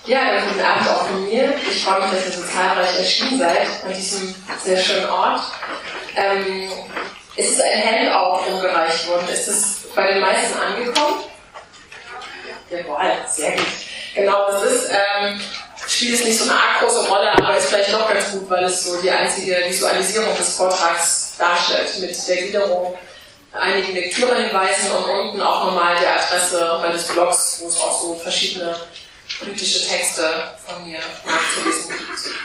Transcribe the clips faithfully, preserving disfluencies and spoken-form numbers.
Ja, guten Abend auch von mir. Ich freue mich, dass ihr so zahlreich erschienen seid an diesem sehr schönen Ort. Ähm, es ist ein Handout umgereicht worden. Ist es bei den meisten angekommen? Jawohl, sehr gut. Genau, das ist, ähm, spielt es nicht so eine arg große Rolle, aber ist vielleicht doch ganz gut, weil es so die einzige Visualisierung des Vortrags darstellt, mit der Gliederung, einigen Lektürehinweisen und unten auch nochmal der Adresse meines Blogs, wo es auch so verschiedene politische Texte von mir nachzulesen gibt.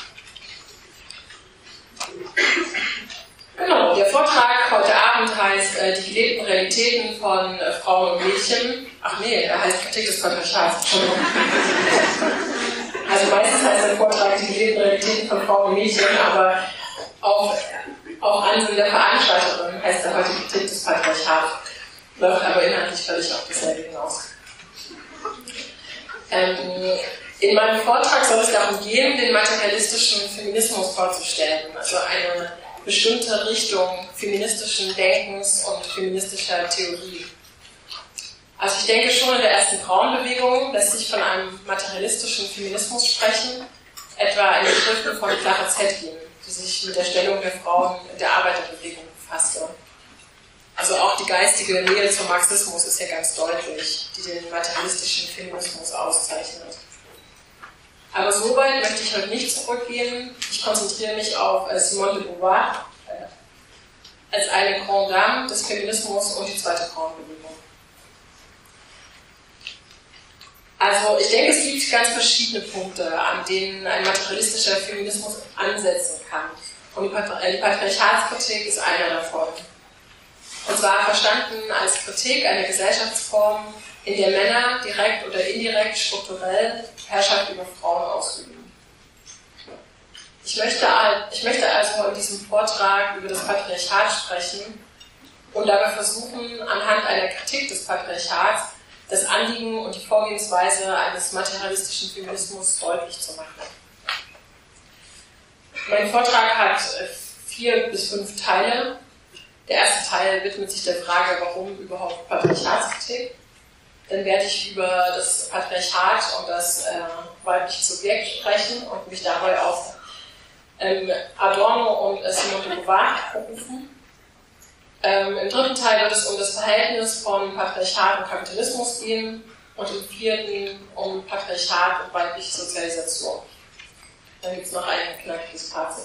Genau, der Vortrag heute Abend heißt äh, die gelebten Realitäten von äh, Frauen und Mädchen. Ach nee, er heißt Kritik des Patriarchats. Entschuldigung. Also meistens heißt der Vortrag die gelebten Realitäten von Frauen und Mädchen, aber auf, auf Ansinnen der Veranstalterin heißt er heute Kritik des Patriarchats. Läuft aber inhaltlich völlig auf dasselbe hinaus. Ähm, in meinem Vortrag soll es darum gehen, den materialistischen Feminismus vorzustellen, also eine bestimmte Richtung feministischen Denkens und feministischer Theorie. Also ich denke, schon in der ersten Frauenbewegung lässt sich von einem materialistischen Feminismus sprechen, etwa in den Schriften von Clara Zetkin, die sich mit der Stellung der Frauen in der Arbeiterbewegung befasste. Also auch die geistige Nähe zum Marxismus ist ja ganz deutlich, die den materialistischen Feminismus auszeichnet. Aber so weit möchte ich heute nicht zurückgehen. Ich konzentriere mich auf Simone de Beauvoir als eine Grande Dame des Feminismus und die zweite Frauenbewegung. Also ich denke, es gibt ganz verschiedene Punkte, an denen ein materialistischer Feminismus ansetzen kann. Und die Patriarchatskritik ist einer davon. Und zwar verstanden als Kritik einer Gesellschaftsform, in der Männer direkt oder indirekt strukturell Herrschaft über Frauen ausüben. Ich möchte, ich möchte also in diesem Vortrag über das Patriarchat sprechen und dabei versuchen, anhand einer Kritik des Patriarchats das Anliegen und die Vorgehensweise eines materialistischen Feminismus deutlich zu machen. Mein Vortrag hat vier bis fünf Teile. Der erste Teil widmet sich der Frage, warum überhaupt Patriarchatskritik. Dann werde ich über das Patriarchat und das äh, weibliche Subjekt sprechen und mich dabei auf ähm, Adorno und äh, Simone de Beauvoir berufen. Ähm, Im dritten Teil wird es um das Verhältnis von Patriarchat und Kapitalismus gehen und im vierten um Patriarchat und weibliche Sozialisation. Dann gibt es noch ein knackiges Fazit.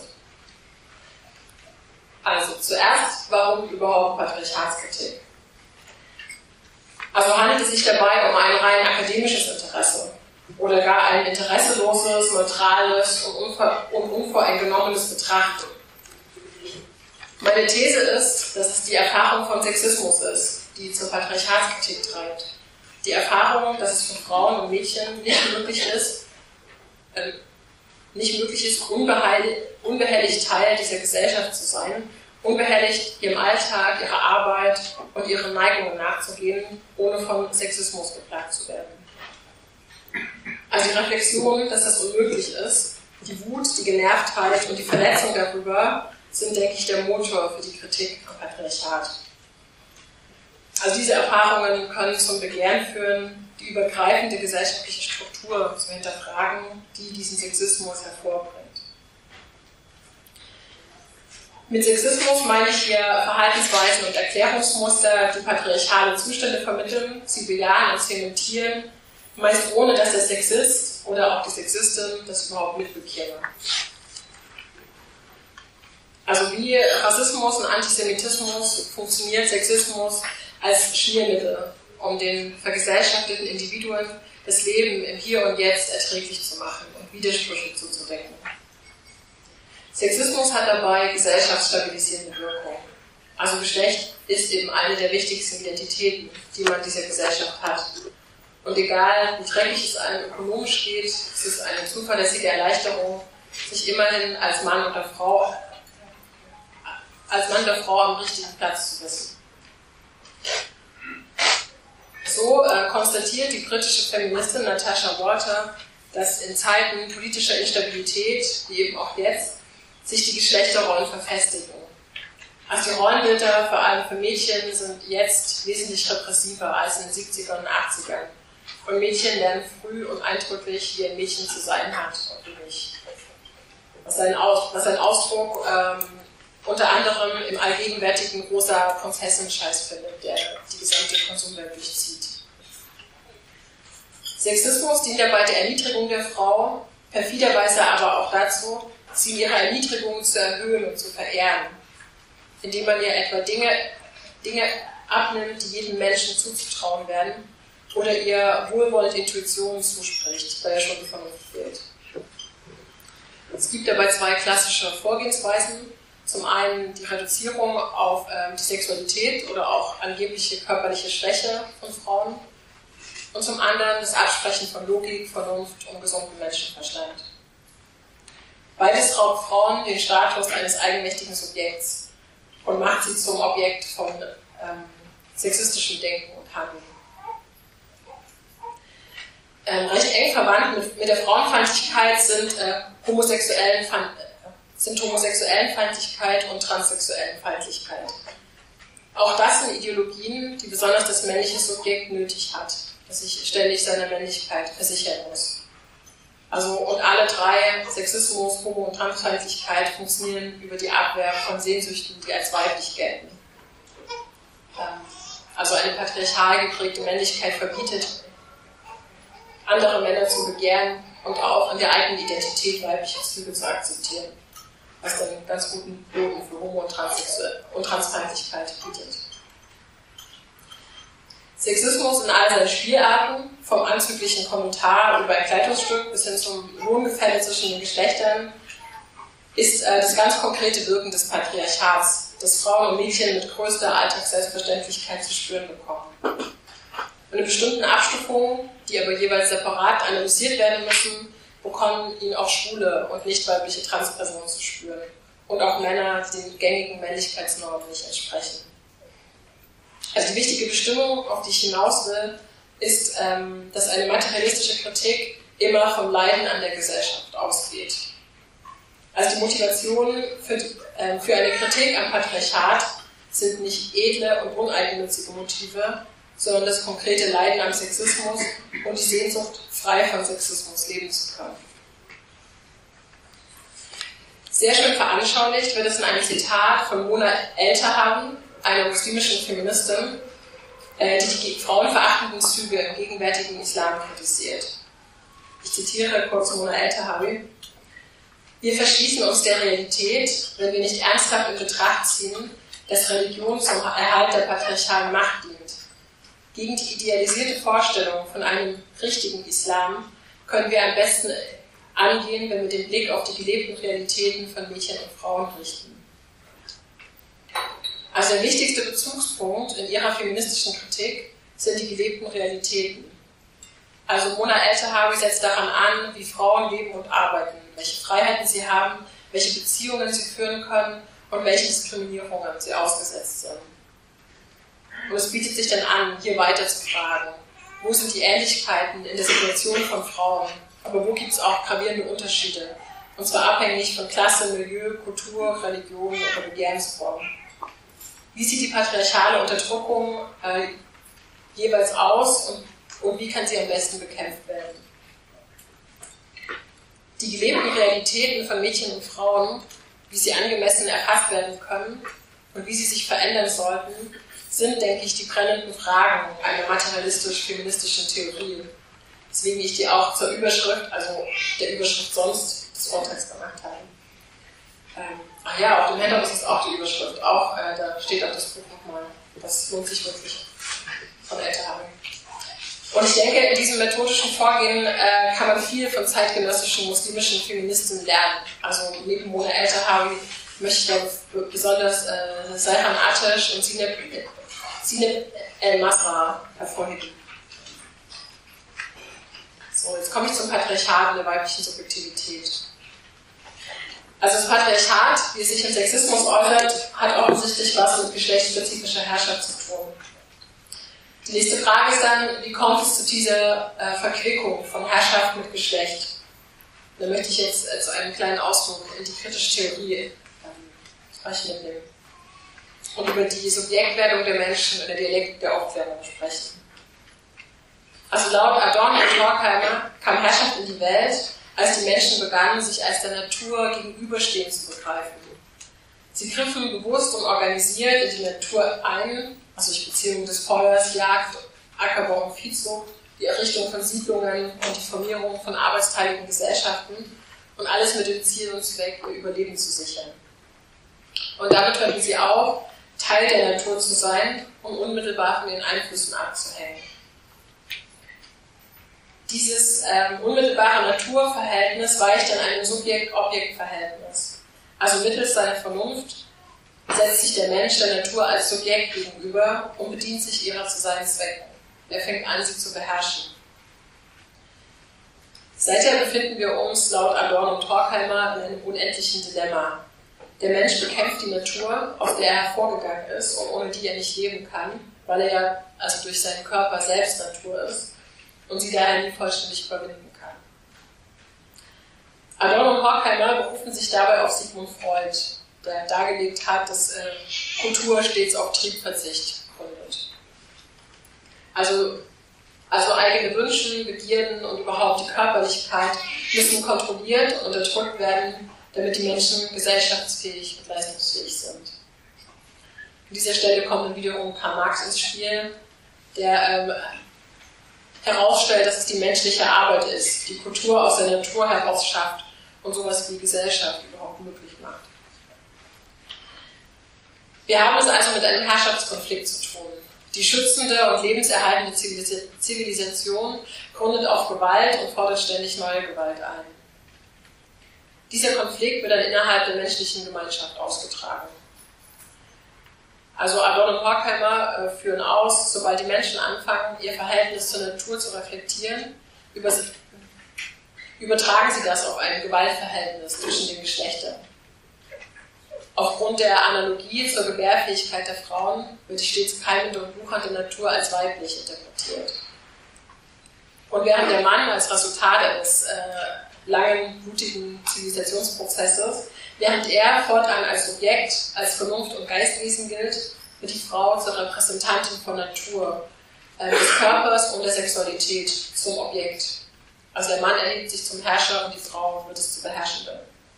Also zuerst, warum überhaupt Patriarchatskritik? Also handelt es sich dabei um ein rein akademisches Interesse oder gar ein interesseloses, neutrales und, unver- und unvoreingenommenes Betrachten. Meine These ist, dass es die Erfahrung von Sexismus ist, die zur Patriarchatskritik treibt. Die Erfahrung, dass es für Frauen und Mädchen nicht möglich ist, äh, nicht möglich ist, unbehelligt Teil dieser Gesellschaft zu sein, unbehelligt ihrem Alltag, ihrer Arbeit und ihren Neigungen nachzugehen, ohne von Sexismus geplagt zu werden. Also die Reflexion, dass das unmöglich ist, die Wut, die Genervtheit und die Verletzung darüber sind, denke ich, der Motor für die Kritik am Patriarchat. Also diese Erfahrungen können zum Begehren führen, die übergreifende gesellschaftliche Struktur zu hinterfragen, die diesen Sexismus hervorbringt. Mit Sexismus meine ich hier Verhaltensweisen und Erklärungsmuster, die patriarchale Zustände vermitteln, sie bejahen und zementieren, meist ohne dass der Sexist oder auch die Sexistin das überhaupt mitbekäme. Also wie Rassismus und Antisemitismus funktioniert Sexismus als Schmiermittel, um den vergesellschafteten Individuen das Leben im Hier und Jetzt erträglich zu machen und Widersprüche zuzudecken. Sexismus hat dabei gesellschaftsstabilisierende Wirkung. Also Geschlecht ist eben eine der wichtigsten Identitäten, die man in dieser Gesellschaft hat. Und egal, wie dreckig es einem ökonomisch geht, ist es eine zuverlässige Erleichterung, sich immerhin als Mann oder Frau, als Mann oder Frau am richtigen Platz zu wissen. So äh, konstatiert die britische Feministin Natasha Walter, dass in Zeiten politischer Instabilität, wie eben auch jetzt, sich die Geschlechterrollen verfestigen. Also die Rollenbilder, vor allem für Mädchen, sind jetzt wesentlich repressiver als in den siebzigern und achtzigern. Und Mädchen lernen früh und eindrücklich, wie ein Mädchen zu sein hat und wie nicht. Was ein, Aus, was ein Ausdruck ähm, unter anderem im allgegenwärtigen rosa Prinzessin-Scheiß findet, der die gesamte Konsumwelt durchzieht. Sexismus dient dabei der Erniedrigung der Frau, perfiderweise aber auch dazu, sie in ihrer Erniedrigung zu erhöhen und zu verehren, indem man ihr etwa Dinge, Dinge abnimmt, die jedem Menschen zuzutrauen werden, oder ihr wohlwollend Intuitionen zuspricht, weil ja schon die Vernunft fehlt. Es gibt dabei zwei klassische Vorgehensweisen. Zum einen die Reduzierung auf ähm, die Sexualität oder auch angebliche körperliche Schwäche von Frauen und zum anderen das Absprechen von Logik, Vernunft und gesundem Menschenverstand. Beides raubt Frauen den Status eines eigenmächtigen Subjekts und macht sie zum Objekt von ähm, sexistischem Denken und Handeln. Ähm, recht eng verwandt mit, mit der Frauenfeindlichkeit sind, äh, homosexuellen, äh, sind Homosexuellenfeindlichkeit und Transsexuellenfeindlichkeit. Auch das sind Ideologien, die besonders das männliche Subjekt nötig hat, das sich ständig seiner Männlichkeit versichern muss. Also, und alle drei, Sexismus, Homo- und Transfeindlichkeit, funktionieren über die Abwehr von Sehnsüchten, die als weiblich gelten. Ähm, also eine patriarchal geprägte Männlichkeit verbietet, andere Männer zu begehren und auch in der eigenen Identität weibliche Züge zu akzeptieren, was dann einen ganz guten Boden für Homo- und, Transsexuell- und Transfeindlichkeit bietet. Sexismus in all seinen Spielarten, vom anzüglichen Kommentar über ein Kleidungsstück bis hin zum Lohngefälle zwischen den Geschlechtern, ist äh, das ganz konkrete Wirken des Patriarchats, das Frauen und Mädchen mit größter Alltagsselbstverständlichkeit zu spüren bekommen. Und in bestimmten Abstufungen, die aber jeweils separat analysiert werden müssen, bekommen ihn auch schwule und nicht weibliche Transpersonen zu spüren. Und auch Männer, die den gängigen Männlichkeitsnormen nicht entsprechen. Also die wichtige Bestimmung, auf die ich hinaus will, ist, ähm, dass eine materialistische Kritik immer vom Leiden an der Gesellschaft ausgeht. Also die Motivationen für, die, äh, für eine Kritik am Patriarchat sind nicht edle und uneigennützige Motive, sondern das konkrete Leiden am Sexismus und die Sehnsucht, frei von Sexismus leben zu können. Sehr schön veranschaulicht wird es in einem Zitat von Mona Eltahawy, einer muslimischen Feministin, die die frauenverachtenden Züge im gegenwärtigen Islam kritisiert. Ich zitiere kurz Mona Eltahawy: Wir verschließen uns der Realität, wenn wir nicht ernsthaft in Betracht ziehen, dass Religion zum Erhalt der patriarchalen Macht dient. Gegen die idealisierte Vorstellung von einem richtigen Islam können wir am besten angehen, wenn wir den Blick auf die gelebten Realitäten von Mädchen und Frauen richten. Also der wichtigste Bezugspunkt in ihrer feministischen Kritik sind die gelebten Realitäten. Also Mona Eltahawy setzt daran an, wie Frauen leben und arbeiten, welche Freiheiten sie haben, welche Beziehungen sie führen können und welchen Diskriminierungen sie ausgesetzt sind. Und es bietet sich dann an, hier weiter zu fragen, wo sind die Ähnlichkeiten in der Situation von Frauen, aber wo gibt es auch gravierende Unterschiede, und zwar abhängig von Klasse, Milieu, Kultur, Religion oder Begehrensform. Wie sieht die patriarchale Unterdrückung äh, jeweils aus und, und wie kann sie am besten bekämpft werden? Die gelebten Realitäten von Mädchen und Frauen, wie sie angemessen erfasst werden können und wie sie sich verändern sollten, sind, denke ich, die brennenden Fragen einer materialistisch-feministischen Theorie. Deswegen ich die auch zur Überschrift, also der Überschrift sonst des Vortrags gemacht habe. Ähm, ach ja, auf dem Handout ist es auch die Überschrift. Auch, äh, da steht auch das Buch nochmal. Das lohnt sich wirklich von Eltahawy. Und ich denke, in diesem methodischen Vorgehen äh, kann man viel von zeitgenössischen muslimischen Feministinnen lernen. Also neben Mona Eltahawy möchte ich da besonders äh, Seyhan Atesh und Zineb, Zineb El-Masra hervorheben. So, jetzt komme ich zum Patriarchat und der weiblichen Subjektivität. Also das Patriarchat, wie es sich im Sexismus äußert, hat offensichtlich was mit geschlechtsspezifischer Herrschaft zu tun. Die nächste Frage ist dann, wie kommt es zu dieser äh, Verquickung von Herrschaft mit Geschlecht? Da möchte ich jetzt äh, zu einem kleinen Ausflug in die kritische Theorie ähm, euch mitnehmen und über die Subjektwerdung der Menschen in der Dialektik der Aufklärung sprechen. Also laut Adorno und Horkheimer kam Herrschaft in die Welt, als die Menschen begannen, sich als der Natur gegenüberstehen zu begreifen. Sie griffen bewusst und organisiert in die Natur ein, also durch Beziehungen des Feuers, Jagd, Ackerbau und Viehzucht, die Errichtung von Siedlungen und die Formierung von arbeitsteiligen Gesellschaften und alles mit dem Ziel und Zweck, ihr Überleben zu sichern. Und damit hörten sie auf, Teil der Natur zu sein und unmittelbar von ihren Einflüssen abzuhängen. Dieses ähm, unmittelbare Naturverhältnis weicht an einem Subjekt-Objekt-Verhältnis. Also mittels seiner Vernunft setzt sich der Mensch der Natur als Subjekt gegenüber und bedient sich ihrer zu seinen Zwecken. Er fängt an, sie zu beherrschen. Seither befinden wir uns laut Adorno und Horkheimer in einem unendlichen Dilemma. Der Mensch bekämpft die Natur, aus der er hervorgegangen ist und ohne die er nicht leben kann, weil er ja also durch seinen Körper selbst Natur ist und sie daher nie vollständig überwinden kann. Adorno und Horkheimer berufen sich dabei auf Sigmund Freud, der dargelegt hat, dass äh, Kultur stets auf Triebverzicht gründet. Also, also eigene Wünsche, Begierden und überhaupt die Körperlichkeit müssen kontrolliert und unterdrückt werden, damit die Menschen gesellschaftsfähig und leistungsfähig sind. An dieser Stelle kommt dann wiederum Karl Marx ins Spiel, der ähm, herausstellt, dass es die menschliche Arbeit ist, die Kultur aus der Natur heraus schafft und sowas wie Gesellschaft überhaupt möglich macht. Wir haben es also mit einem Herrschaftskonflikt zu tun. Die schützende und lebenserhaltende Zivilisation gründet auf Gewalt und fordert ständig neue Gewalt ein. Dieser Konflikt wird dann innerhalb der menschlichen Gemeinschaft ausgetragen. Also Adorno und Horkheimer äh, führen aus, sobald die Menschen anfangen, ihr Verhältnis zur Natur zu reflektieren, über, übertragen sie das auf ein Gewaltverhältnis zwischen den Geschlechtern. Aufgrund der Analogie zur Gebärfähigkeit der Frauen wird die stets keimende und wuchernde Natur als weiblich interpretiert. Und während der Mann als Resultat eines äh, langen, blutigen Zivilisationsprozesses, während er fortan als Subjekt, als Vernunft- und Geistwesen gilt, wird die Frau zur Repräsentantin von Natur, äh, des Körpers und der Sexualität zum Objekt. Also der Mann erhebt sich zum Herrscher und die Frau wird es zu Beherrschenden.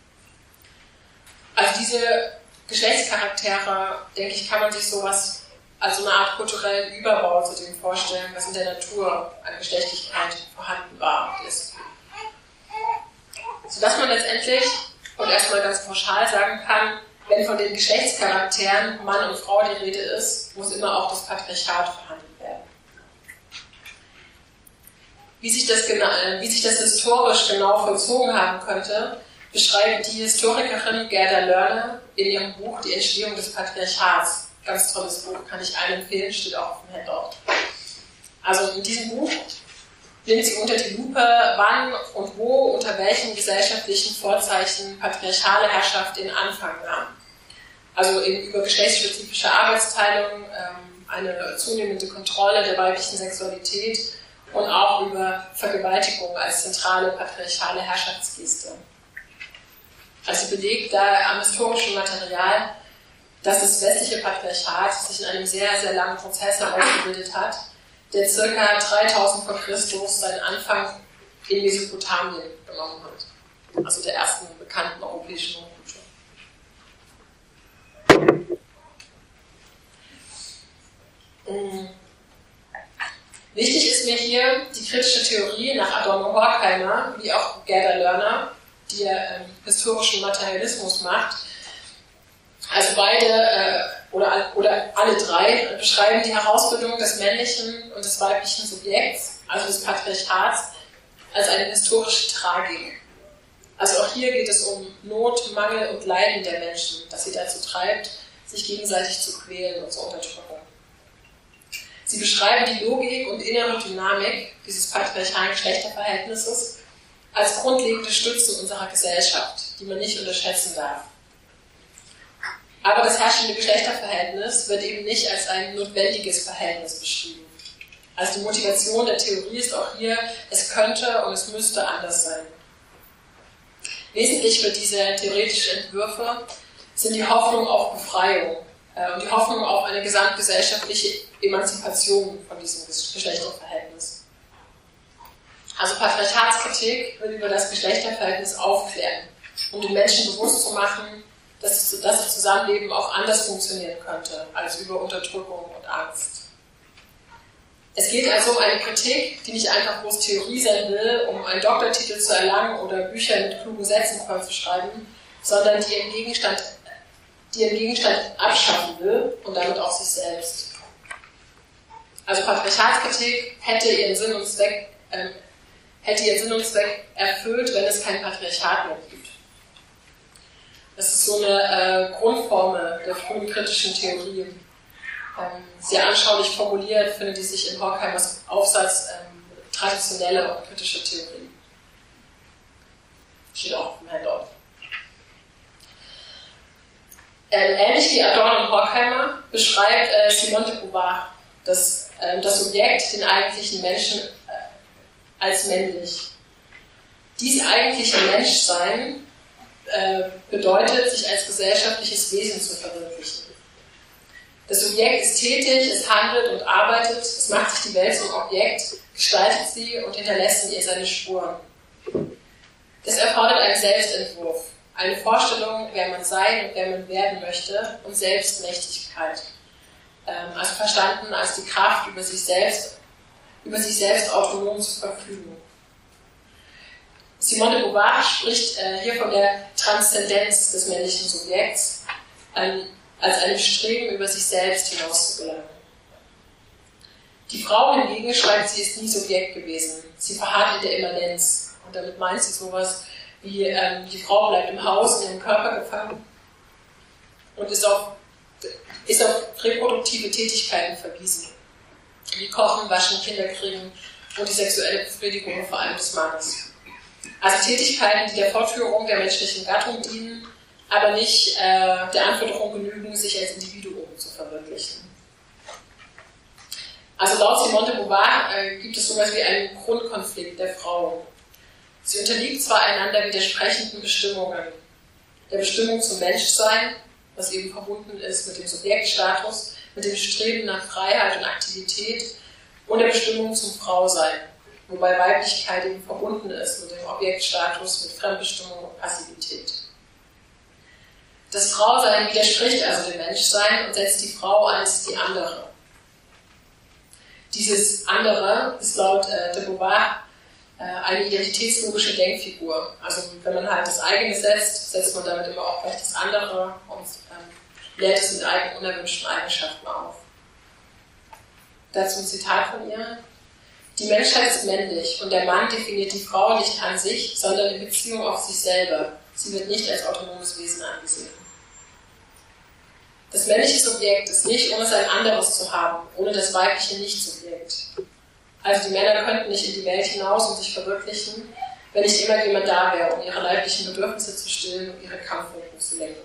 Also diese Geschlechtscharaktere, denke ich, kann man sich sowas als so eine Art kulturellen Überbau zu dem vorstellen, was in der Natur an Geschlechtlichkeit vorhanden war und ist. Sodass man letztendlich und erstmal ganz pauschal sagen kann, wenn von den Geschlechtscharakteren Mann und Frau die Rede ist, muss immer auch das Patriarchat verhandelt werden. Wie sich das, genau, wie sich das historisch genau vollzogen haben könnte, beschreibt die Historikerin Gerda Lerner in ihrem Buch Die Entstehung des Patriarchats. Ganz tolles Buch, kann ich allen empfehlen, steht auch auf dem Handout. Also in diesem Buch nimmt sie unter die Lupe, wann und wo, unter welchen gesellschaftlichen Vorzeichen patriarchale Herrschaft in Anfang nahm. Also eben über geschlechtsspezifische Arbeitsteilung, ähm, eine zunehmende Kontrolle der weiblichen Sexualität und auch über Vergewaltigung als zentrale patriarchale Herrschaftsgeste. Also sie belegt da am historischen Material, dass das westliche Patriarchat sich in einem sehr, sehr langen Prozess herausgebildet hat, der ca. dreitausend vor Christus seinen Anfang in Mesopotamien genommen hat. Also der ersten bekannten europäischen Hochkultur. Mhm. Wichtig ist mir hier die kritische Theorie nach Adorno Horkheimer, wie auch Gerda Lerner, die ja ähm, historischen Materialismus macht. Also beide äh, oder, oder alle drei beschreiben die Herausbildung des männlichen und des weiblichen Subjekts, also des Patriarchats, als eine historische Tragik. Also auch hier geht es um Not, Mangel und Leiden der Menschen, das sie dazu treibt, sich gegenseitig zu quälen und zu unterdrücken. Sie beschreiben die Logik und innere Dynamik dieses patriarchalen Geschlechterverhältnisses als grundlegende Stützen unserer Gesellschaft, die man nicht unterschätzen darf. Aber das herrschende Geschlechterverhältnis wird eben nicht als ein notwendiges Verhältnis beschrieben. Also die Motivation der Theorie ist auch hier, es könnte und es müsste anders sein. Wesentlich für diese theoretischen Entwürfe sind die Hoffnung auf Befreiung äh, und die Hoffnung auf eine gesamtgesellschaftliche Emanzipation von diesem Geschlechterverhältnis. Also Patriarchatskritik will über das Geschlechterverhältnis aufklären, um den Menschen bewusst zu machen, dass das Zusammenleben auch anders funktionieren könnte, als über Unterdrückung und Angst. Es geht also um eine Kritik, die nicht einfach bloß Theorie sein will, um einen Doktortitel zu erlangen oder Bücher mit klugen Sätzen vollzuschreiben, sondern die ihren Gegenstand, die ihren Gegenstand abschaffen will und damit auch sich selbst. Also Patriarchatskritik hätte ihren Sinn und Zweck, äh, hätte ihren Sinn und Zweck erfüllt, wenn es kein Patriarchat mehr gibt. Das ist so eine äh, Grundformel der frühen kritischen Theorie. Ähm, sehr anschaulich formuliert findet die sich in Horkheimers Aufsatz ähm, traditionelle und kritische Theorie. Steht auch im Handout. Ähm, ähnlich wie Adorno und Horkheimer beschreibt äh, Simone de Beauvoir das, äh, das Subjekt, den eigentlichen Menschen, äh, als männlich. Dies eigentliche Menschsein äh, bedeutet, sich als gesellschaftliches Wesen zu verwirklichen. Das Subjekt ist tätig, es handelt und arbeitet, es macht sich die Welt zum Objekt, gestaltet sie und hinterlässt in ihr seine Spuren. Das erfordert einen Selbstentwurf, eine Vorstellung, wer man sein und wer man werden möchte, und Selbstmächtigkeit. Ähm, also verstanden als die Kraft, über sich selbst, über sich selbst autonom zu verfügen. Simone de Beauvoir spricht äh, hier von der Transzendenz des männlichen Subjekts, ähm, als einem Streben, über sich selbst hinaus zu gelangen. Die Frau hingegen, schreibt sie, ist nie Subjekt gewesen. Sie verharrt in der Immanenz. Und damit meint sie sowas wie, ähm, die Frau bleibt im Haus in ihrem Körper gefangen und ist auf, ist auf reproduktive Tätigkeiten verwiesen. Wie Kochen, Waschen, Kinder kriegen und die sexuelle Befriedigung vor allem des Mannes. Also Tätigkeiten, die der Fortführung der menschlichen Gattung dienen, aber nicht äh, der Anforderung genügen, sich als Individuum zu verwirklichen. Also laut Simone de Beauvoir äh, gibt es sowas wie einen Grundkonflikt der Frau. Sie unterliegt zwar einander widersprechenden Bestimmungen, der Bestimmung zum Menschsein, was eben verbunden ist mit dem Subjektstatus, mit dem Streben nach Freiheit und Aktivität, und der Bestimmung zum Frausein, wobei Weiblichkeit eben verbunden ist mit dem Objektstatus, mit Fremdbestimmung und Passivität. Das Frausein widerspricht also dem Menschsein und setzt die Frau als die andere. Dieses andere ist laut äh, de Beauvoir äh, eine identitätslogische Denkfigur. Also wenn man halt das eigene setzt, setzt man damit immer auch gleich das andere und ähm, lädt es mit eigenen unerwünschten Eigenschaften auf. Dazu ein Zitat von ihr. Die Menschheit ist männlich und der Mann definiert die Frau nicht an sich, sondern in Beziehung auf sich selber. Sie wird nicht als autonomes Wesen angesehen. Das männliche Subjekt ist nicht, ohne sein anderes zu haben, ohne das weibliche Nicht-Subjekt. Also die Männer könnten nicht in die Welt hinaus und sich verwirklichen, wenn nicht immer jemand da wäre, um ihre leiblichen Bedürfnisse zu stillen und ihre Kampfwirkung zu lenken.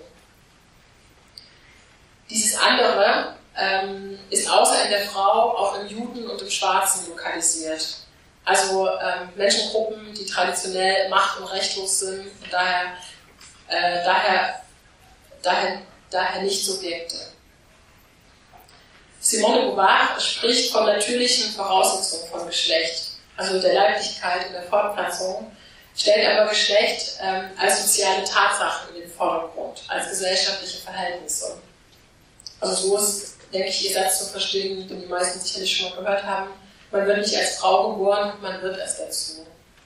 Dieses andere ähm, ist außer in der Frau auch im Juden und im Schwarzen lokalisiert. Also ähm, Menschengruppen, die traditionell macht- und rechtlos sind und daher, äh, daher, daher daher nicht Subjekte. Simone de Beauvoir spricht von natürlichen Voraussetzungen von Geschlecht, also der Leiblichkeit und der Fortpflanzung, stellt aber Geschlecht ähm, als soziale Tatsachen in den Vordergrund, als gesellschaftliche Verhältnisse. Also so ist, denke ich, ihr Satz zu verstehen, den die meisten sicherlich schon mal gehört haben: Man wird nicht als Frau geboren, man wird erst dazu.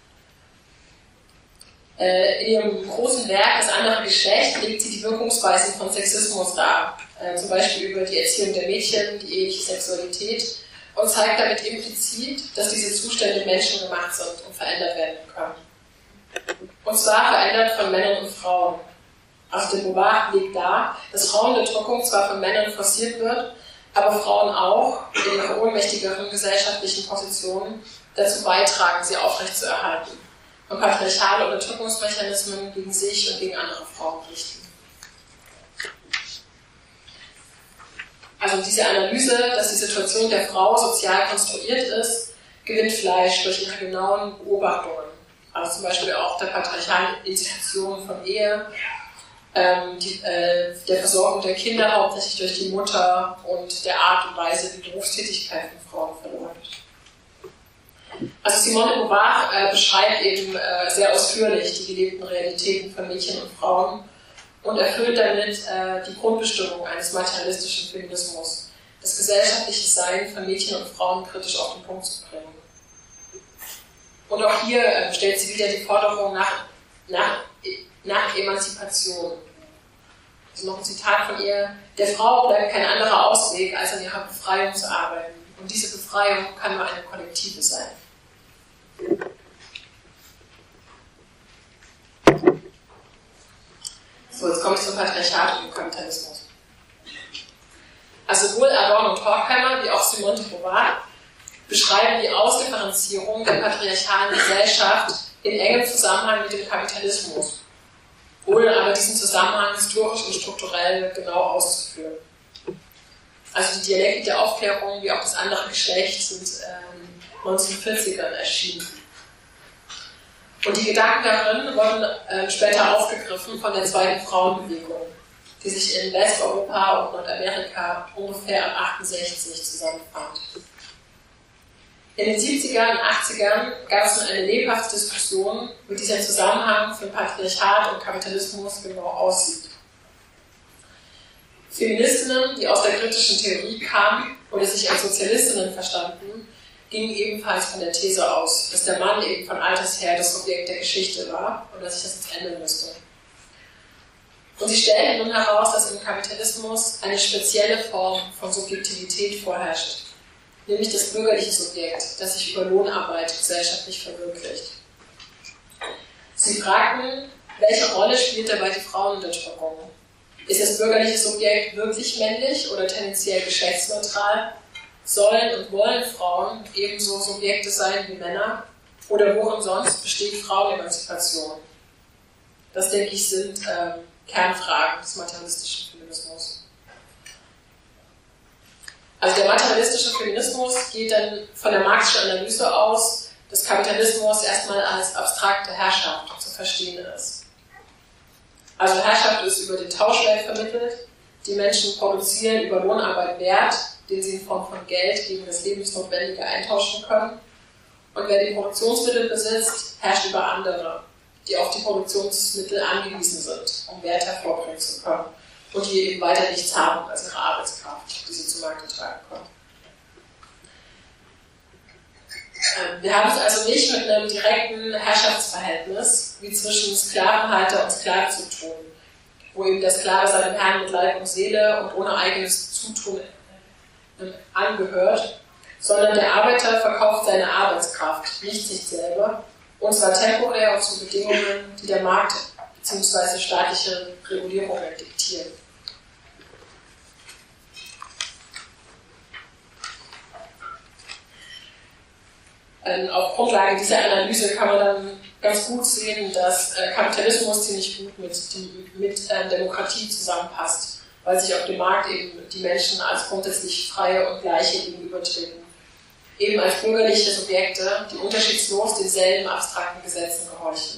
In ihrem großen Werk Das andere Geschlecht legt sie die Wirkungsweisen von Sexismus dar, äh, zum Beispiel über die Erziehung der Mädchen, die eheliche Sexualität, und zeigt damit implizit, dass diese Zustände menschengemacht sind und verändert werden können. Und zwar verändert von Männern und Frauen. Also de Beauvoir legt dar, dass Frauenunterdrückung zwar von Männern forciert wird, aber Frauen auch in ihrer ohnmächtigeren gesellschaftlichen Positionen dazu beitragen, sie aufrechtzuerhalten und patriarchale Unterdrückungsmechanismen gegen sich und gegen andere Frauen richten. Also diese Analyse, dass die Situation der Frau sozial konstruiert ist, gewinnt Fleisch durch ihre genauen Beobachtungen. Also zum Beispiel auch der patriarchalen Institutionen von Ehe, ähm, die, äh, der Versorgung der Kinder hauptsächlich durch die Mutter und der Art und Weise, wie Berufstätigkeit von Frauen verläuft. Also Simone de Beauvoir äh, beschreibt eben äh, sehr ausführlich die gelebten Realitäten von Mädchen und Frauen und erfüllt damit äh, die Grundbestimmung eines materialistischen Feminismus, das gesellschaftliche Sein von Mädchen und Frauen kritisch auf den Punkt zu bringen. Und auch hier äh, stellt sie wieder die Forderung nach, nach, nach Emanzipation. Also noch ein Zitat von ihr: Der Frau bleibt kein anderer Ausweg, als an ihrer Befreiung zu arbeiten. Und diese Befreiung kann nur eine kollektive sein. So, jetzt komme ich zum Patriarchat und dem Kapitalismus. Also sowohl Adorno und Horkheimer wie auch Simone de Beauvoir beschreiben die Ausdifferenzierung der patriarchalen Gesellschaft in engem Zusammenhang mit dem Kapitalismus, ohne aber diesen Zusammenhang historisch und strukturell genau auszuführen. Also die Dialektik der Aufklärung wie auch das andere Geschlecht sind ähm, neunzehnhundertvierzigern erschienen. Und die Gedanken darin wurden äh, später aufgegriffen von der zweiten Frauenbewegung, die sich in Westeuropa und Nordamerika ungefähr ab achtundsechzig zusammenfand. In den siebzigern und achtzigern gab es eine lebhafte Diskussion, wie dieser Zusammenhang von Patriarchat und Kapitalismus genau aussieht. Feministinnen, die aus der kritischen Theorie kamen oder sich als Sozialistinnen verstanden, gingen ebenfalls von der These aus, dass der Mann eben von alters her das Subjekt der Geschichte war und dass sich das jetzt ändern müsste. Und sie stellten nun heraus, dass im Kapitalismus eine spezielle Form von Subjektivität vorherrscht, nämlich das bürgerliche Subjekt, das sich über Lohnarbeit gesellschaftlich verwirklicht. Sie fragten, welche Rolle spielt dabei die Frauenunterdrückung? Ist das bürgerliche Subjekt wirklich männlich oder tendenziell geschlechtsneutral? Sollen und wollen Frauen ebenso Subjekte sein wie Männer? Oder worin sonst besteht Frauenemanzipation? Das, denke ich, sind äh, Kernfragen des materialistischen Feminismus. Also der materialistische Feminismus geht dann von der marxischen Analyse aus, dass Kapitalismus erstmal als abstrakte Herrschaft zu verstehen ist. Also Herrschaft ist über den Tauschwert vermittelt, die Menschen produzieren über Lohnarbeit Wert, den sie in Form von Geld gegen das Lebensnotwendige eintauschen können. Und wer die Produktionsmittel besitzt, herrscht über andere, die auf die Produktionsmittel angewiesen sind, um Wert hervorbringen zu können und die eben weiter nichts haben als ihre Arbeitskraft, die sie zu Markt tragen können. Wir haben es also nicht mit einem direkten Herrschaftsverhältnis wie zwischen Sklavenhalter und Sklave zu tun, wo eben der Sklave seinem Herrn mit Leib und Seele und ohne eigenes Zutun angehört, sondern der Arbeiter verkauft seine Arbeitskraft, nicht sich selber, und zwar temporär und zu Bedingungen, die der Markt bzw. staatliche Regulierungen diktieren. Ähm, auf Grundlage dieser Analyse kann man dann ganz gut sehen, dass äh, Kapitalismus ziemlich gut mit, die, mit äh, Demokratie zusammenpasst, weil sich auf dem Markt eben die Menschen als grundsätzlich freie und gleiche gegenübertreten, eben als bürgerliche Subjekte, die unterschiedslos denselben abstrakten Gesetzen gehorchen.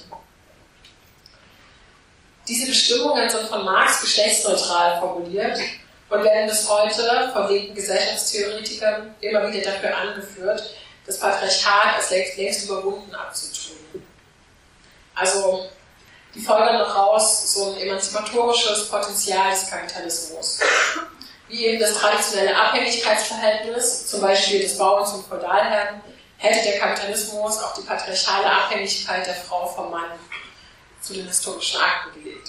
Diese Bestimmungen sind von Marx geschlechtsneutral formuliert und werden bis heute von linken Gesellschaftstheoretikern immer wieder dafür angeführt, das Patriarchat als längst, längst überwunden abzutun. Also die folgern daraus so ein emanzipatorisches Potenzial des Kapitalismus, wie eben das traditionelle Abhängigkeitsverhältnis, zum Beispiel des Bauern zum Feudalherrn, hätte der Kapitalismus auch die patriarchale Abhängigkeit der Frau vom Mann zu den historischen Akten gelegt.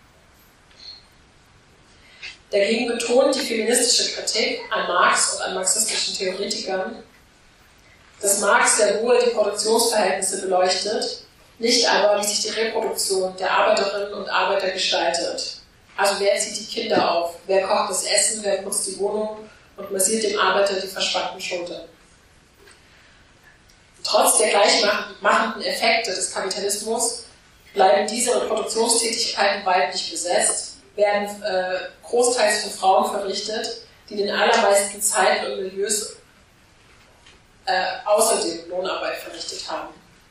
Dagegen betont die feministische Kritik an Marx und an marxistischen Theoretikern, dass Marx sehr wohl die Produktionsverhältnisse beleuchtet, nicht aber, wie sich die Reproduktion der Arbeiterinnen und Arbeiter gestaltet. Also wer zieht die Kinder auf, wer kocht das Essen, wer putzt die Wohnung und massiert dem Arbeiter die verspannten Schultern. Trotz der gleichmachenden Effekte des Kapitalismus bleiben diese Reproduktionstätigkeiten weiblich besetzt, werden äh, großteils von Frauen verrichtet, die in den allermeisten Zeiten und Milieus äh, außerdem Lohnarbeit verrichtet haben.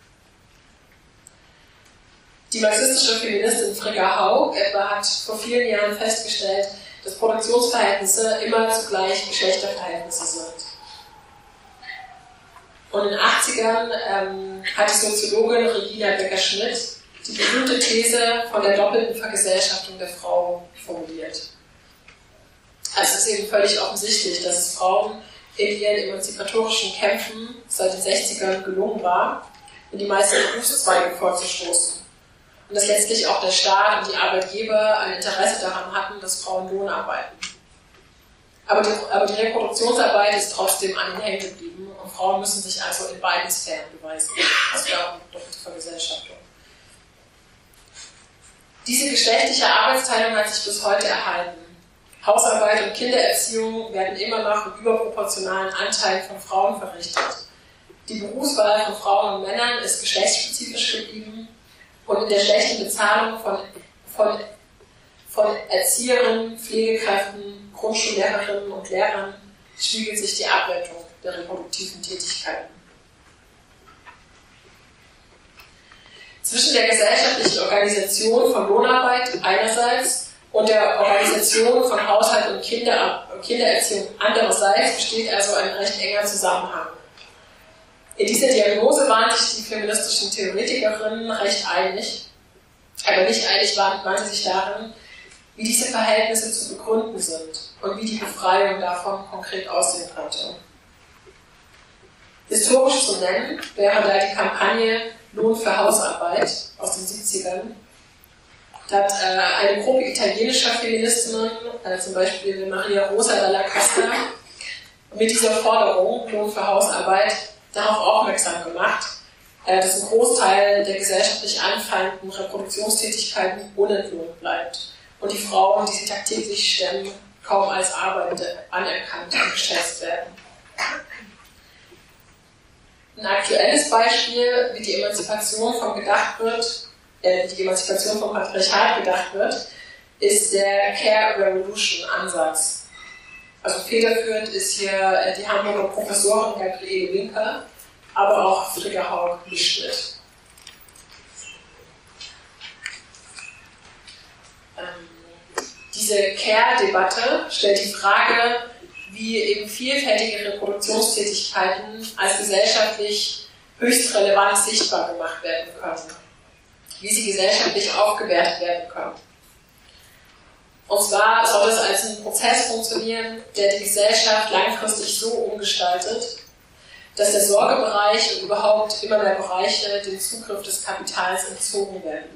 Die marxistische Feministin Frigga Haug etwa hat vor vielen Jahren festgestellt, dass Produktionsverhältnisse immer zugleich Geschlechterverhältnisse sind. Und in den achtzigern ähm, hat die Soziologin Regina Becker-Schmidt die berühmte These von der doppelten Vergesellschaftung der Frau formuliert. Also es ist eben völlig offensichtlich, dass es Frauen in ihren emanzipatorischen Kämpfen seit den sechzigern gelungen war, in die meisten Berufszweige vorzustoßen. Und dass letztlich auch der Staat und die Arbeitgeber ein Interesse daran hatten, dass Frauen Lohn arbeiten. Aber die, aber die Reproduktionsarbeit ist trotzdem an ihnen hängen geblieben und Frauen müssen sich also in beiden Sphären beweisen. Das wäre auch eine doppelte Vergesellschaftung. Diese geschlechtliche Arbeitsteilung hat sich bis heute erhalten. Hausarbeit und Kindererziehung werden immer noch mit überproportionalen Anteilen von Frauen verrichtet. Die Berufswahl von Frauen und Männern ist geschlechtsspezifisch geblieben und in der schlechten Bezahlung von, von, von Erzieherinnen, Pflegekräften, Grundschullehrerinnen und Lehrern spiegelt sich die Abwertung der reproduktiven Tätigkeiten. Zwischen der gesellschaftlichen Organisation von Lohnarbeit einerseits und der Organisation von Haushalt und Kinder, Kindererziehung andererseits besteht also ein recht enger Zusammenhang. In dieser Diagnose waren sich die feministischen Theoretikerinnen recht einig, aber nicht einig waren, waren sie sich darin, wie diese Verhältnisse zu begründen sind und wie die Befreiung davon konkret aussehen könnte. Historisch zu nennen wäre da die Kampagne Lohn für Hausarbeit aus den siebzigern. Da hat äh, eine Gruppe italienischer Feministinnen, äh, zum Beispiel Maria Rosa dalla Costa, mit dieser Forderung Lohn für Hausarbeit darauf aufmerksam gemacht, äh, dass ein Großteil der gesellschaftlich anfallenden Reproduktionstätigkeiten unentlohnt bleibt und die Frauen, die sie tagtäglich stemmen, kaum als Arbeitende anerkannt und geschätzt werden. Ein aktuelles Beispiel, wie die Emanzipation von gedacht wird, äh, die Emanzipation vom Patriarchat gedacht wird, ist der Care Revolution Ansatz. Also federführend ist hier äh, die Hamburger Professorin Gabriele Winker, aber auch Frigga Haug-Mischmidt. Ähm, diese Care-Debatte stellt die Frage, wie eben vielfältige Reproduktionstätigkeiten als gesellschaftlich höchst relevant sichtbar gemacht werden können, wie sie gesellschaftlich aufgewertet werden können. Und zwar soll es als ein Prozess funktionieren, der die Gesellschaft langfristig so umgestaltet, dass der Sorgebereich und überhaupt immer mehr Bereiche dem Zugriff des Kapitals entzogen werden.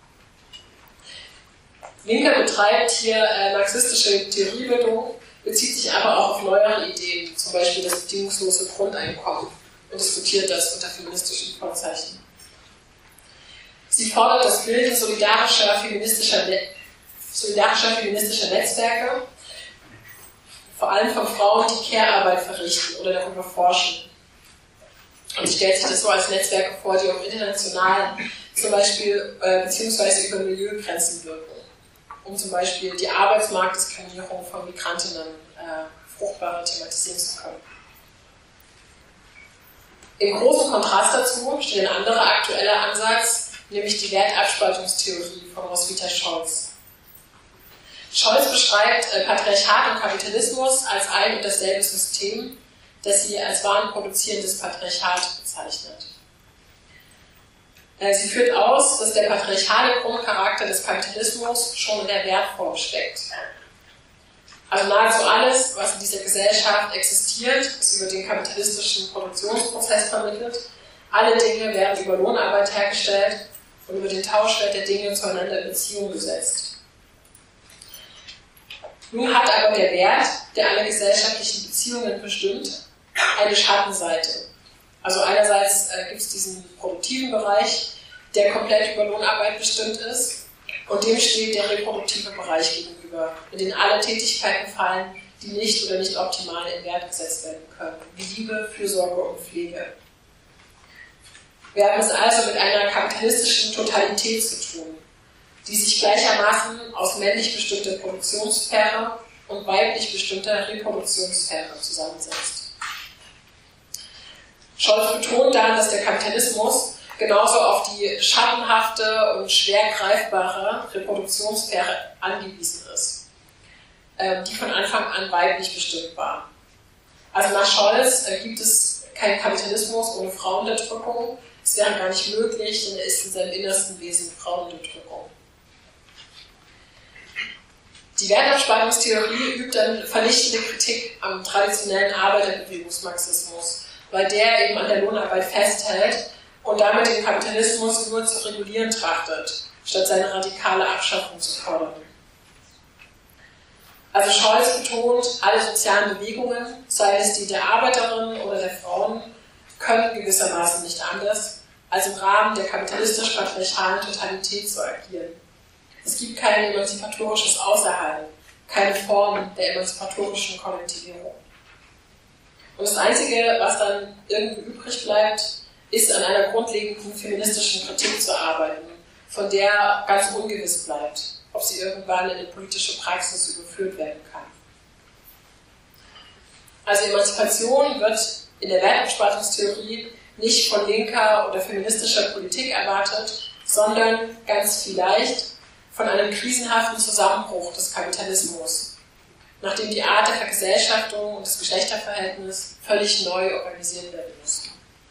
Winker betreibt hier äh, marxistische Theoriebildung, bezieht sich aber auch auf neuere Ideen, zum Beispiel das bedingungslose Grundeinkommen, und diskutiert das unter feministischen Vorzeichen. Sie fordert das Bilden solidarischer feministischer, Ne- solidarischer feministischer Netzwerke, vor allem von Frauen, die Care-Arbeit verrichten oder darüber forschen. Und sie stellt sich das so als Netzwerke vor, die auch international zum Beispiel äh, beziehungsweise über Milieugrenzen wirken, um zum Beispiel die Arbeitsmarktdiskriminierung von Migrantinnen äh, fruchtbarer thematisieren zu können. Im großen Kontrast dazu steht ein anderer aktueller Ansatz, nämlich die Wertabspaltungstheorie von Roswitha Scholz. Scholz beschreibt äh, Patriarchat und Kapitalismus als ein und dasselbe System, das sie als warenproduzierendes Patriarchat bezeichnet. Sie führt aus, dass der patriarchale Grundcharakter des Kapitalismus schon in der Wertform steckt. Also nahezu alles, was in dieser Gesellschaft existiert, ist über den kapitalistischen Produktionsprozess vermittelt. Alle Dinge werden über Lohnarbeit hergestellt und über den Tauschwert der Dinge zueinander in Beziehung gesetzt. Nun hat aber der Wert, der alle gesellschaftlichen Beziehungen bestimmt, eine Schattenseite. Also einerseits äh, gibt es diesen produktiven Bereich, der komplett über Lohnarbeit bestimmt ist, und dem steht der reproduktive Bereich gegenüber, in den alle Tätigkeiten fallen, die nicht oder nicht optimal in Wert gesetzt werden können, wie Liebe, Fürsorge und Pflege. Wir haben es also mit einer kapitalistischen Totalität zu tun, die sich gleichermaßen aus männlich bestimmter Produktionssphäre und weiblich bestimmter Reproduktionssphäre zusammensetzt. Scholz betont dann, dass der Kapitalismus genauso auf die schattenhafte und schwer greifbare Reproduktionssphäre angewiesen ist, die von Anfang an weiblich bestimmt war. Also nach Scholz gibt es kein Kapitalismus ohne Frauenunterdrückung. Es wäre gar nicht möglich, denn er ist in seinem innersten Wesen Frauenunterdrückung. Die Wertabspaltungstheorie übt dann vernichtende Kritik am traditionellen Arbeiterbewegungsmarxismus, weil der eben an der Lohnarbeit festhält und damit den Kapitalismus nur zu regulieren trachtet, statt seine radikale Abschaffung zu fordern. Also Scholz betont, alle sozialen Bewegungen, sei es die der Arbeiterinnen oder der Frauen, können gewissermaßen nicht anders, als im Rahmen der kapitalistisch-patriarchalen Totalität zu agieren. Es gibt kein emanzipatorisches Außerhalb, keine Form der emanzipatorischen Kollektivierung. Und das Einzige, was dann irgendwie übrig bleibt, ist an einer grundlegenden feministischen Kritik zu arbeiten, von der ganz ungewiss bleibt, ob sie irgendwann in eine politische Praxis überführt werden kann. Also Emanzipation wird in der Wertabspaltungstheorie nicht von linker oder feministischer Politik erwartet, sondern ganz vielleicht von einem krisenhaften Zusammenbruch des Kapitalismus, nachdem die Art der Vergesellschaftung und das Geschlechterverhältnis völlig neu organisiert werden muss.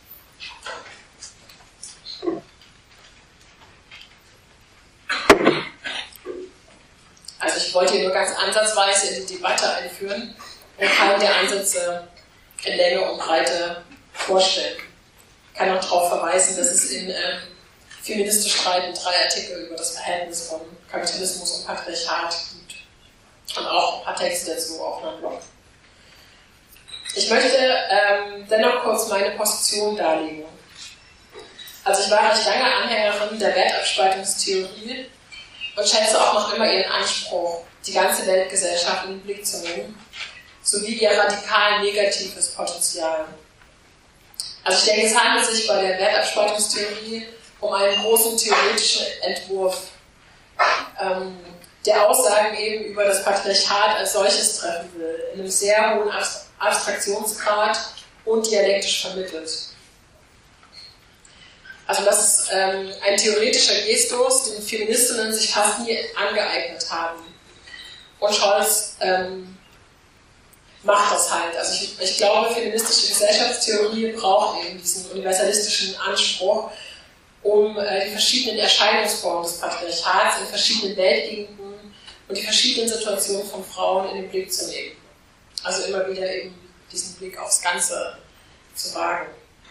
Also ich wollte hier nur ganz ansatzweise in die Debatte einführen und keinen der Ansätze in Länge und Breite vorstellen. Ich kann auch darauf verweisen, dass es in ähm, Feministisch streiten drei Artikel über das Verhältnis von Kapitalismus und Patriarchat gibt. Und auch ein paar Texte dazu auf meinem Blog. Ich möchte ähm, dennoch kurz meine Position darlegen. Also ich war recht lange Anhängerin der Wertabspaltungstheorie und schätze auch noch immer ihren Anspruch, die ganze Weltgesellschaft in den Blick zu nehmen, sowie ihr radikal negatives Potenzial. Also ich denke, es handelt sich bei der Wertabspaltungstheorie um einen großen theoretischen Entwurf, ähm, der Aussagen eben über das Patriarchat als solches treffen will, in einem sehr hohen Abstraktionsgrad und dialektisch vermittelt. Also das ist ähm, ein theoretischer Gestus, den Feministinnen sich fast nie angeeignet haben. Und Scholz ähm, macht das halt. Also ich, ich glaube, feministische Gesellschaftstheorie braucht eben diesen universalistischen Anspruch, um äh, die verschiedenen Erscheinungsformen des Patriarchats in verschiedenen Weltgegenden und die verschiedenen Situationen von Frauen in den Blick zu nehmen. Also immer wieder eben diesen Blick aufs Ganze zu wagen.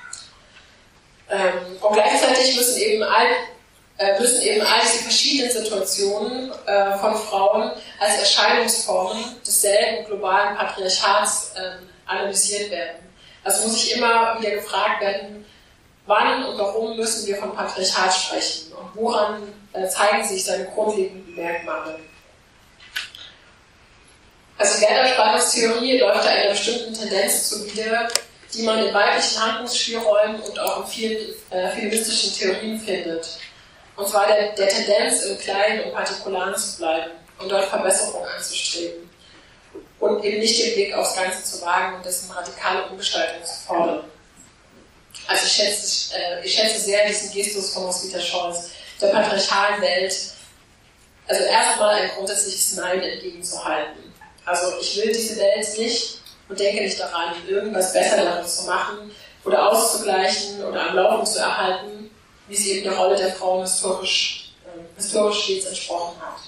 Ähm, und gleichzeitig müssen eben all, äh, müssen eben all diese verschiedenen Situationen äh, von Frauen als Erscheinungsformen desselben globalen Patriarchats äh, analysiert werden. Also muss sich immer wieder gefragt werden, wann und warum müssen wir von Patriarchat sprechen und woran äh, zeigen sich seine grundlegenden Merkmale. Also die Wertabspaltungstheorie läuft da einer bestimmten Tendenz zuwider, die man in weiblichen Handlungsspielräumen und auch in vielen äh, feministischen Theorien findet. Und zwar der, der Tendenz, im Kleinen und Partikularen zu bleiben und dort Verbesserungen anzustreben. Und eben nicht den Blick aufs Ganze zu wagen und dessen radikale Umgestaltung zu fordern. Also ich schätze, äh, ich schätze sehr diesen Gestus von Roswitha Scholz, der patriarchalen Welt, also erstmal ein grundsätzliches Nein entgegenzuhalten. Also ich will diese Welt nicht und denke nicht daran, irgendwas besser darin zu machen oder auszugleichen oder am Laufen zu erhalten, wie sie eben der Rolle der Frauen historisch, äh, historisch stets entsprochen hat.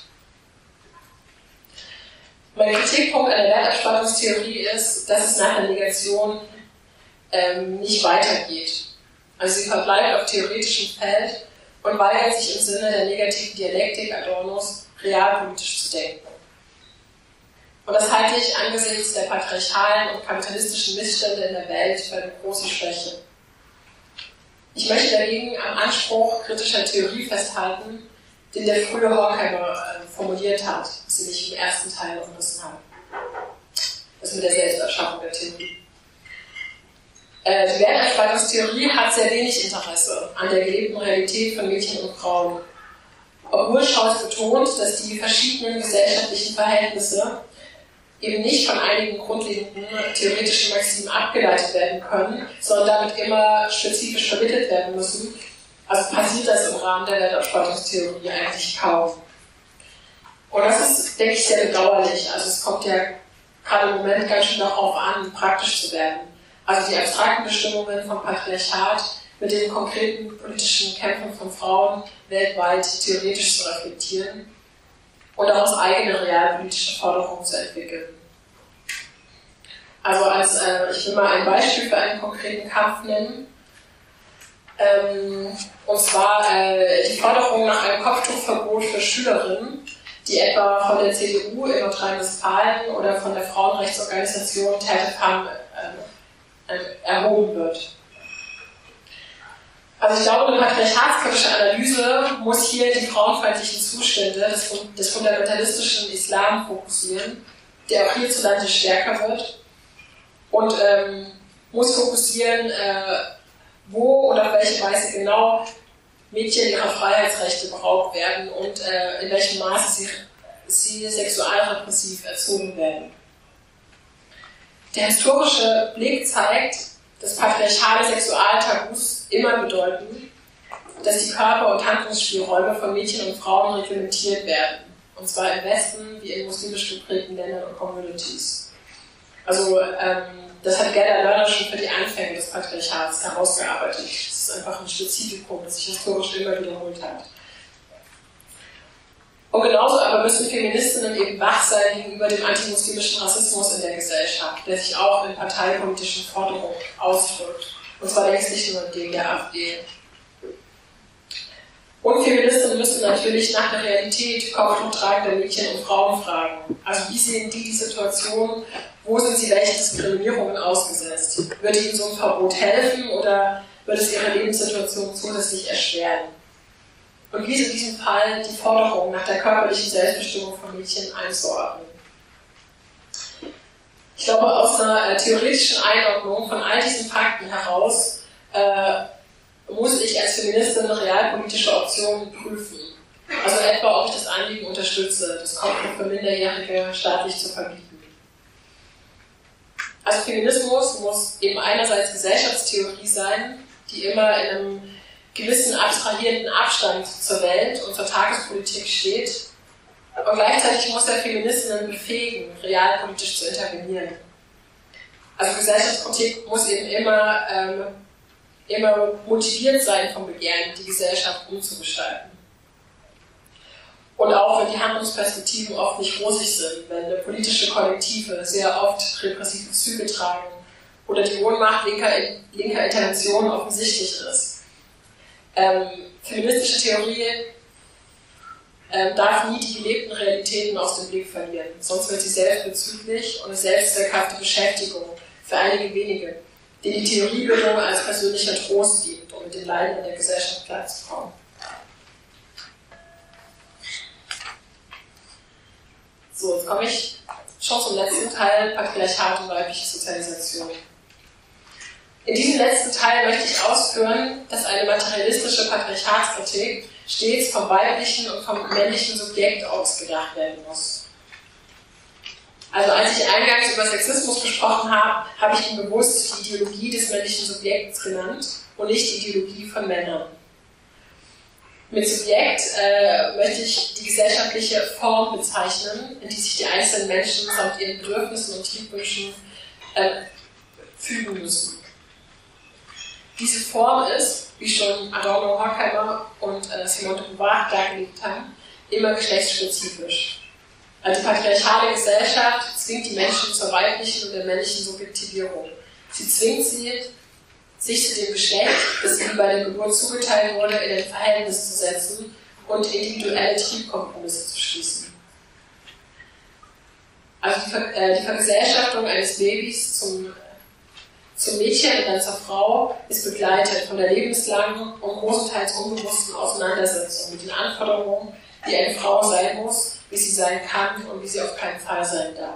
Mein Kritikpunkt an der Wertabspaltungstheorie ist, dass es nach der Negation ähm, nicht weitergeht. Also sie verbleibt auf theoretischem Feld und weigert sich im Sinne der negativen Dialektik Adornos realpolitisch zu denken. Und das halte ich angesichts der patriarchalen und kapitalistischen Missstände in der Welt für eine große Schwäche. Ich möchte dagegen am Anspruch kritischer Theorie festhalten, den der frühe Horkheimer äh, formuliert hat, was Sie nicht im ersten Teil umrissen haben. Das mit der Selbsterschaffung der Theorie. Äh, die Wertabspaltungstheorie hat sehr wenig Interesse an der gelebten Realität von Mädchen und Frauen. Obwohl Scholz betont, dass die verschiedenen gesellschaftlichen Verhältnisse eben nicht von einigen grundlegenden theoretischen Maximen abgeleitet werden können, sondern damit immer spezifisch vermittelt werden müssen. Also passiert das im Rahmen der Wertabspaltungstheorie eigentlich kaum. Und das ist, denke ich, sehr bedauerlich. Also es kommt ja gerade im Moment ganz schön darauf an, praktisch zu werden. also die abstrakten Bestimmungen vom Patriarchat mit den konkreten politischen Kämpfen von Frauen weltweit theoretisch zu reflektieren und daraus eigene realpolitische Forderungen zu entwickeln. Also als, äh, ich will mal ein Beispiel für einen konkreten Kampf nennen. Ähm, und zwar äh, die Forderung nach einem Kopftuchverbot für Schülerinnen, die etwa von der C D U in Nordrhein-Westfalen oder von der Frauenrechtsorganisation Tätefam äh, äh, erhoben wird. Also ich glaube, eine patriarchatskritische Analyse muss hier die frauenfeindlichen Zustände des, des fundamentalistischen Islam fokussieren, der auch hierzulande stärker wird, und ähm, muss fokussieren, äh, wo oder auf welche Weise genau Mädchen ihrer Freiheitsrechte beraubt werden und äh, in welchem Maße sie, sie sexualrepressiv erzogen werden. Der historische Blick zeigt, dass patriarchale Sexualtabus immer bedeuten, dass die Körper- und Handlungsspielräume von Mädchen und Frauen reglementiert werden. Und zwar im Westen wie in muslimisch geprägten Ländern und Communities. Also ähm, das hat Gerda Lerner schon für die Anfänge des Patriarchats herausgearbeitet. Das ist einfach ein Spezifikum, das sich historisch immer wiederholt hat. Und genauso aber müssen Feministinnen eben wach sein gegenüber dem antimuslimischen Rassismus in der Gesellschaft, der sich auch in parteipolitischen Forderungen ausdrückt. Und zwar längst nicht nur in dem der AfD. Und Feministinnen müssen natürlich nach der Realität Kopftuch tragender Mädchen und Frauen fragen. Also wie sehen die die Situation, wo sind sie welchen Diskriminierungen ausgesetzt? Wird ihnen so ein Verbot helfen oder wird es ihre Lebenssituation zusätzlich erschweren? Und wie ist in diesem Fall die Forderung nach der körperlichen Selbstbestimmung von Mädchen einzuordnen? Ich glaube, aus einer äh, theoretischen Einordnung von all diesen Fakten heraus äh, muss ich als Feministin realpolitische Optionen prüfen. Also etwa, ob ich das Anliegen unterstütze, das Kopftuch für Minderjährige staatlich zu verbieten. Also Feminismus muss eben einerseits Gesellschaftstheorie sein, die immer in einem gewissen abstrahierten Abstand zur Welt und zur Tagespolitik steht, und gleichzeitig muss er Feministinnen befähigen, realpolitisch zu intervenieren. Also Gesellschaftskritik muss eben immer, ähm, immer motiviert sein vom Begehren, die Gesellschaft umzugestalten. Und auch wenn die Handlungsperspektiven oft nicht rosig sind, wenn politische Kollektive sehr oft repressive Züge tragen oder die Ohnmacht linker, linker Interventionen offensichtlich ist. Ähm, feministische Theorie ähm, darf nie die gelebten Realitäten aus dem Blick verlieren, sonst wird sie selbstbezüglich und eine selbstzweckhafte Beschäftigung für einige wenige, denen die Theoriebildung als persönlicher Trost dient, um mit den Leiden in der Gesellschaft klarzukommen. So, jetzt komme ich schon zum letzten Teil, Patriarchat und weibliche Sozialisation. In diesem letzten Teil möchte ich ausführen, dass eine materialistische Patriarchatskritik stets vom weiblichen und vom männlichen Subjekt aus gedacht werden muss. Also als ich eingangs über Sexismus gesprochen habe, habe ich ihn bewusst die Ideologie des männlichen Subjekts genannt und nicht die Ideologie von Männern. Mit Subjekt äh, möchte ich die gesellschaftliche Form bezeichnen, in die sich die einzelnen Menschen samt ihren Bedürfnissen und Triebwünschen äh, fügen müssen. Diese Form ist, wie schon Adorno, Horkheimer und äh, Simone de Beauvoir dargelegt haben, immer geschlechtsspezifisch. Also die patriarchale Gesellschaft zwingt die Menschen zur weiblichen und der männlichen Subjektivierung. Sie zwingt sie, sich zu dem Geschlecht, das ihnen bei der Geburt zugeteilt wurde, in ein Verhältnis zu setzen und individuelle Triebkompromisse zu schließen. Also die, Ver äh, die Vergesellschaftung eines Babys zum, zum Mädchen und dann zur Frau ist begleitet von der lebenslangen und großenteils unbewussten Auseinandersetzung mit den Anforderungen, die eine Frau sein muss, wie sie sein kann und wie sie auf keinen Fall sein darf.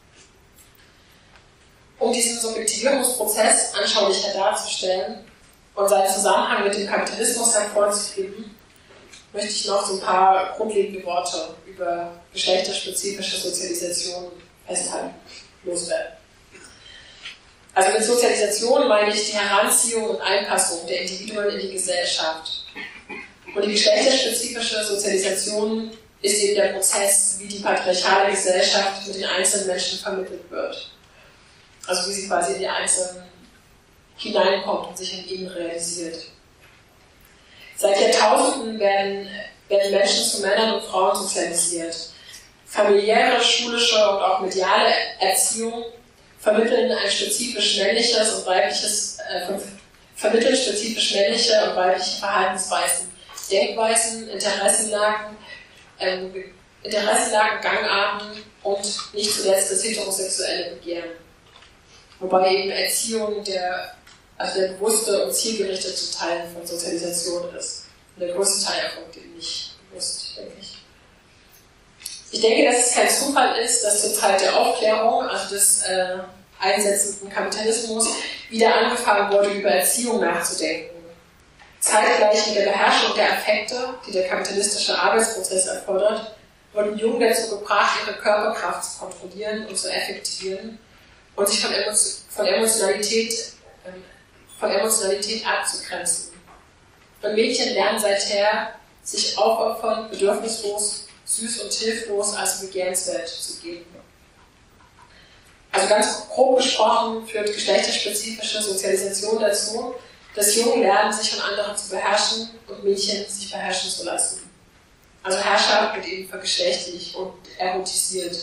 Um diesen Subjektivierungsprozess anschaulicher darzustellen und seinen Zusammenhang mit dem Kapitalismus hervorzuheben, möchte ich noch so ein paar grundlegende Worte über geschlechterspezifische Sozialisation festhalten, loswerden. Also mit Sozialisation meine ich die Heranziehung und Einpassung der Individuen in die Gesellschaft. Und die geschlechterspezifische Sozialisation ist eben der Prozess, wie die patriarchale Gesellschaft mit den einzelnen Menschen vermittelt wird. Also wie sie quasi in die einzelnen hineinkommt und sich in ihnen realisiert. Seit Jahrtausenden werden, werden Menschen zu Männern und Frauen sozialisiert. Familiäre, schulische und auch mediale Erziehung vermitteln ein spezifisch männliches und weibliches, äh, vermitteln spezifisch männliche und weibliche Verhaltensweisen, Denkweisen, Interessenlagen, ähm, Interessenlagen, Gangarten und nicht zuletzt das heterosexuelle Begehren. Wobei eben Erziehung der, also der bewusste und zielgerichtete Teil von Sozialisation ist. Und der größte Teil erfolgt eben nicht bewusst, denke ich. Ich denke, dass es kein Zufall ist, dass zur Zeit der Aufklärung, also des äh, einsetzenden Kapitalismus, wieder angefangen wurde, über Erziehung nachzudenken. Zeitgleich mit der Beherrschung der Affekte, die der kapitalistische Arbeitsprozess erfordert, wurden Jungen dazu gebracht, ihre Körperkraft zu kontrollieren und zu effektivieren und sich von, Emotio- von, Emotionalität, ähm, von Emotionalität abzugrenzen. Und Mädchen lernen seither, sich aufopfern, bedürfnislos, süß und hilflos als begehrenswert zu geben. Also ganz grob gesprochen führt geschlechterspezifische Sozialisation dazu, dass Jungen lernen, sich von anderen zu beherrschen und Mädchen sich beherrschen zu lassen. Also Herrschaft wird eben vergeschlechtlicht und erotisiert.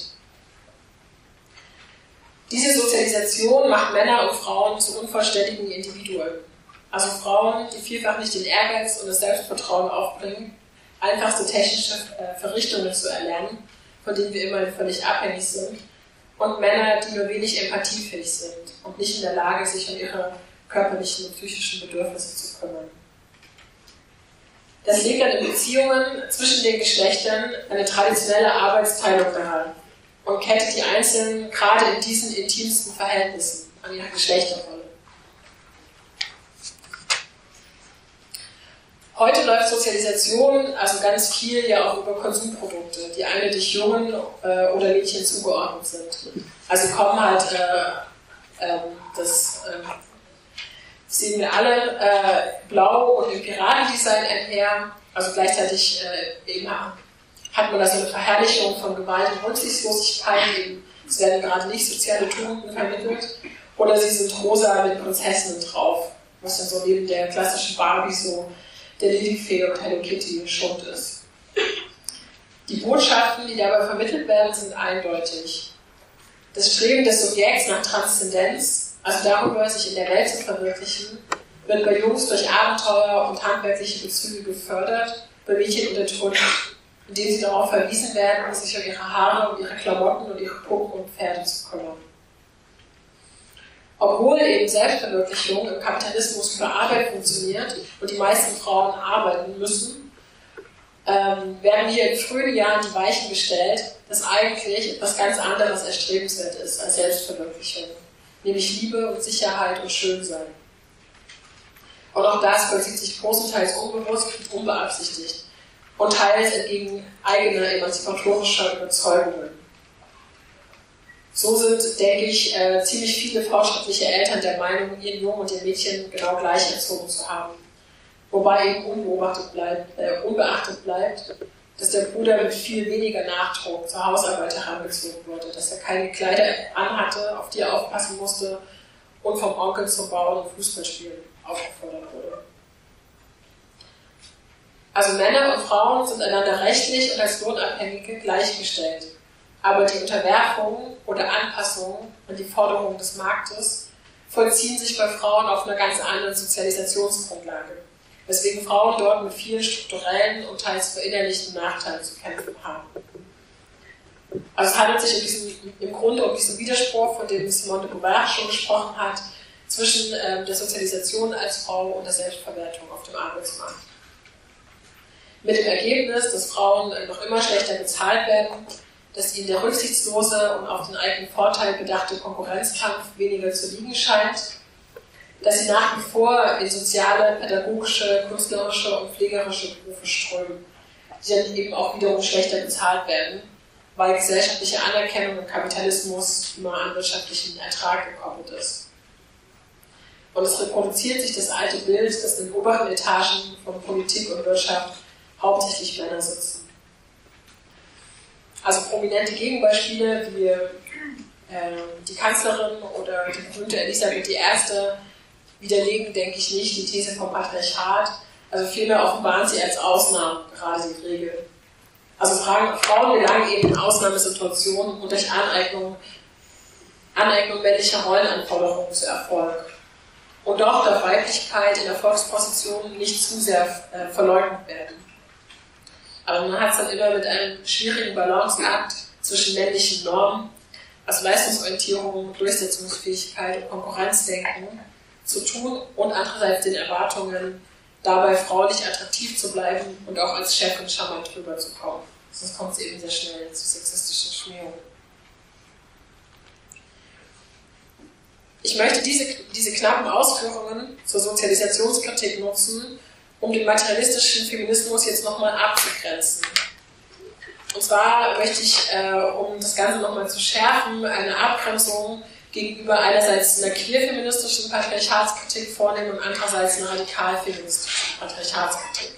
Diese Sozialisation macht Männer und Frauen zu unvollständigen Individuen. Also Frauen, die vielfach nicht den Ehrgeiz und das Selbstvertrauen aufbringen, einfachste technische Verrichtungen zu erlernen, von denen wir immerhin völlig abhängig sind, und Männer, die nur wenig empathiefähig sind und nicht in der Lage, sich um ihre körperlichen und psychischen Bedürfnisse zu kümmern. Das legt dann in Beziehungen zwischen den Geschlechtern eine traditionelle Arbeitsteilung nahe und kettet die Einzelnen gerade in diesen intimsten Verhältnissen an ihre Geschlechterrolle. Heute läuft Sozialisation also ganz viel ja auch über Konsumprodukte, die eindeutig Jungen äh, oder Mädchen zugeordnet sind. Also kommen halt, äh, äh, das äh, sehen wir alle, äh, blau und im Piratendesign einher. Also gleichzeitig äh, eben hat man da so eine Verherrlichung von Gewalt und Rücksichtslosigkeit. Eben, es werden gerade nicht soziale Tugenden vermittelt. Oder sie sind rosa mit Prinzessinnen drauf, was dann so neben der klassischen Barbie so der Lilifee und Hello Kitty Schund ist. Die Botschaften, die dabei vermittelt werden, sind eindeutig. Das Streben des Subjekts nach Transzendenz, also darüber, sich in der Welt zu verwirklichen, wird bei Jungs durch Abenteuer und handwerkliche Bezüge gefördert, bei Mädchen unterdrückt, indem sie darauf verwiesen werden, sich um ihre Haare und ihre Klamotten und ihre Puppen und Pferde zu kümmern. Obwohl eben Selbstverwirklichung im Kapitalismus über Arbeit funktioniert und die meisten Frauen arbeiten müssen, ähm, werden hier in frühen Jahren die Weichen gestellt, dass eigentlich etwas ganz anderes erstrebenswert ist als Selbstverwirklichung, nämlich Liebe und Sicherheit und Schönsein. Und auch das vollzieht sich großenteils unbewusst und unbeabsichtigt und teils entgegen eigener emanzipatorischer Überzeugungen. So sind, denke ich, äh, ziemlich viele fortschrittliche Eltern der Meinung, ihren Jungen und ihr Mädchen genau gleich erzogen zu haben. Wobei eben unbeobachtet bleibt, äh, unbeachtet bleibt, dass der Bruder mit viel weniger Nachdruck zur Hausarbeit herangezogen wurde, dass er keine Kleider anhatte, auf die er aufpassen musste und vom Onkel zum Bauen und Fußballspielen aufgefordert wurde. Also Männer und Frauen sind einander rechtlich und als Lohnabhängige gleichgestellt. Aber die Unterwerfung oder Anpassung an die Forderungen des Marktes vollziehen sich bei Frauen auf einer ganz anderen Sozialisationsgrundlage, weswegen Frauen dort mit vielen strukturellen und teils verinnerlichten Nachteilen zu kämpfen haben. Also es handelt sich um diesen, im Grunde um diesen Widerspruch, von dem Simone de Beauvoir schon gesprochen hat, zwischen äh, der Sozialisation als Frau und der Selbstverwertung auf dem Arbeitsmarkt. Mit dem Ergebnis, dass Frauen noch immer schlechter bezahlt werden, dass ihnen der rücksichtslose und auf den eigenen Vorteil bedachte Konkurrenzkampf weniger zu liegen scheint, dass sie nach wie vor in soziale, pädagogische, künstlerische und pflegerische Berufe strömen, die dann eben auch wiederum schlechter bezahlt werden, weil gesellschaftliche Anerkennung im Kapitalismus immer an wirtschaftlichen Ertrag gekoppelt ist. Und es reproduziert sich das alte Bild, dass in den oberen Etagen von Politik und Wirtschaft hauptsächlich Männer sitzen. Also prominente Gegenbeispiele wie äh, die Kanzlerin oder die berühmte Elisabeth die Erste widerlegen, denke ich nicht, die These vom Patriarchat. Also vielmehr offenbaren sie als Ausnahmen gerade die Regel. Also Frauen gelangen eben in Ausnahmesituationen und durch Aneignung, Aneignung männlicher Rollenanforderungen zu Erfolg. Und doch darf Weiblichkeit in Erfolgspositionen nicht zu sehr äh, verleugnet werden. Aber man hat es dann immer mit einem schwierigen Balanceakt zwischen männlichen Normen, also Leistungsorientierung, Durchsetzungsfähigkeit und Konkurrenzdenken zu tun und andererseits den Erwartungen, dabei fraulich attraktiv zu bleiben und auch als Chefin charmant rüberzukommen. Sonst kommt es eben sehr schnell zu sexistischen Schmähungen. Ich möchte diese, diese knappen Ausführungen zur Sozialisationskritik nutzen, um den materialistischen Feminismus jetzt nochmal abzugrenzen. Und zwar möchte ich, äh, um das Ganze nochmal zu schärfen, eine Abgrenzung gegenüber einerseits einer queer-feministischen Patriarchatskritik vornehmen und andererseits einer radikal-feministischen Patriarchatskritik.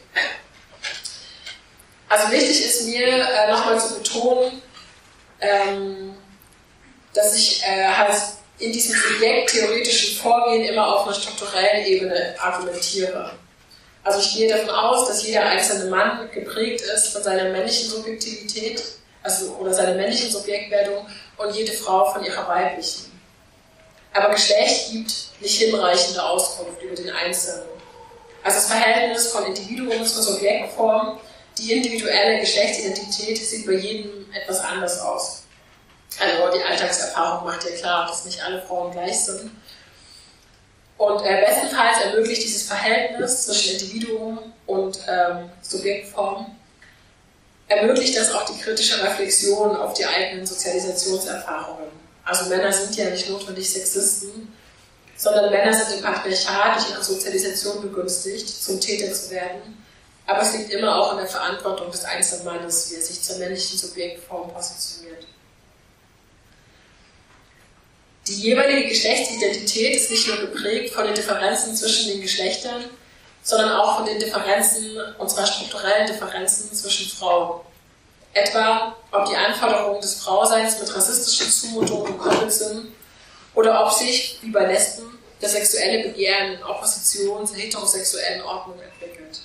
Also wichtig ist mir, äh, nochmal zu betonen, ähm, dass ich äh, halt in diesem subjekttheoretischen Vorgehen immer auf einer strukturellen Ebene argumentiere. Also ich gehe davon aus, dass jeder einzelne Mann geprägt ist von seiner männlichen Subjektivität, also oder seiner männlichen Subjektwerdung und jede Frau von ihrer weiblichen. Aber Geschlecht gibt nicht hinreichende Auskunft über den Einzelnen. Also das Verhältnis von Individuum zur Subjektform, die individuelle Geschlechtsidentität sieht bei jedem etwas anders aus. Also die Alltagserfahrung macht ja klar, dass nicht alle Frauen gleich sind. Und äh, bestenfalls ermöglicht dieses Verhältnis zwischen Individuum und ähm, Subjektform, ermöglicht das auch die kritische Reflexion auf die eigenen Sozialisationserfahrungen. Also Männer sind ja nicht notwendig Sexisten, sondern Männer sind im Patriarchat durch ihre Sozialisation begünstigt, zum Täter zu werden. Aber es liegt immer auch in der Verantwortung des einzelnen Mannes, wie er sich zur männlichen Subjektform positioniert. Die jeweilige Geschlechtsidentität ist nicht nur geprägt von den Differenzen zwischen den Geschlechtern, sondern auch von den Differenzen, und zwar strukturellen Differenzen zwischen Frauen. Etwa, ob die Anforderungen des Frauseins mit rassistischen Zumutungen gekoppelt sind oder ob sich, wie bei Lesben, das sexuelle Begehren in Opposition zur heterosexuellen Ordnung entwickelt.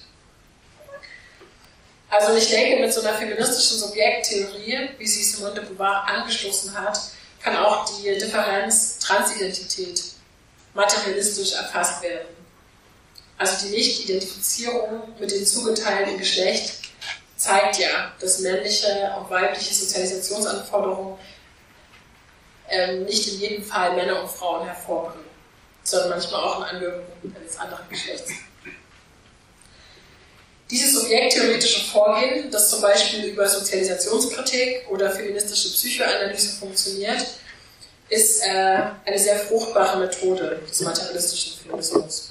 Also ich denke, mit so einer feministischen Subjekttheorie, wie sie Simone de Beauvoir angeschlossen hat, kann auch die Differenz Transidentität materialistisch erfasst werden. Also die Nicht-Identifizierung mit dem zugeteilten Geschlecht zeigt ja, dass männliche und weibliche Sozialisationsanforderungen ähm, nicht in jedem Fall Männer und Frauen hervorbringen, sondern manchmal auch in Angehörigen eines anderen Geschlechts. Dieses subjekttheoretische Vorgehen, das zum Beispiel über Sozialisationskritik oder feministische Psychoanalyse funktioniert, ist äh, eine sehr fruchtbare Methode des materialistischen Feminismus.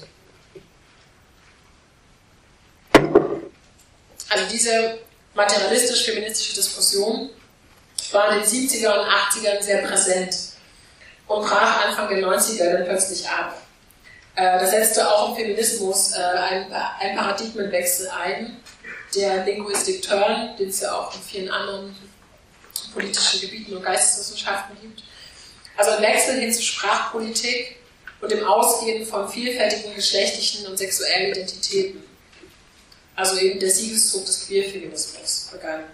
Also diese materialistisch-feministische Diskussion war in den siebziger und achtzigern sehr präsent und brach Anfang der neunziger dann plötzlich ab. Da setzte auch im Feminismus äh, ein, ein Paradigmenwechsel ein, der Linguistic Turn, den es ja auch in vielen anderen politischen Gebieten und Geisteswissenschaften gibt. Also ein Wechsel hin zu Sprachpolitik und dem Ausgehen von vielfältigen geschlechtlichen und sexuellen Identitäten. Also eben der Siegeszug des Queerfeminismus begann.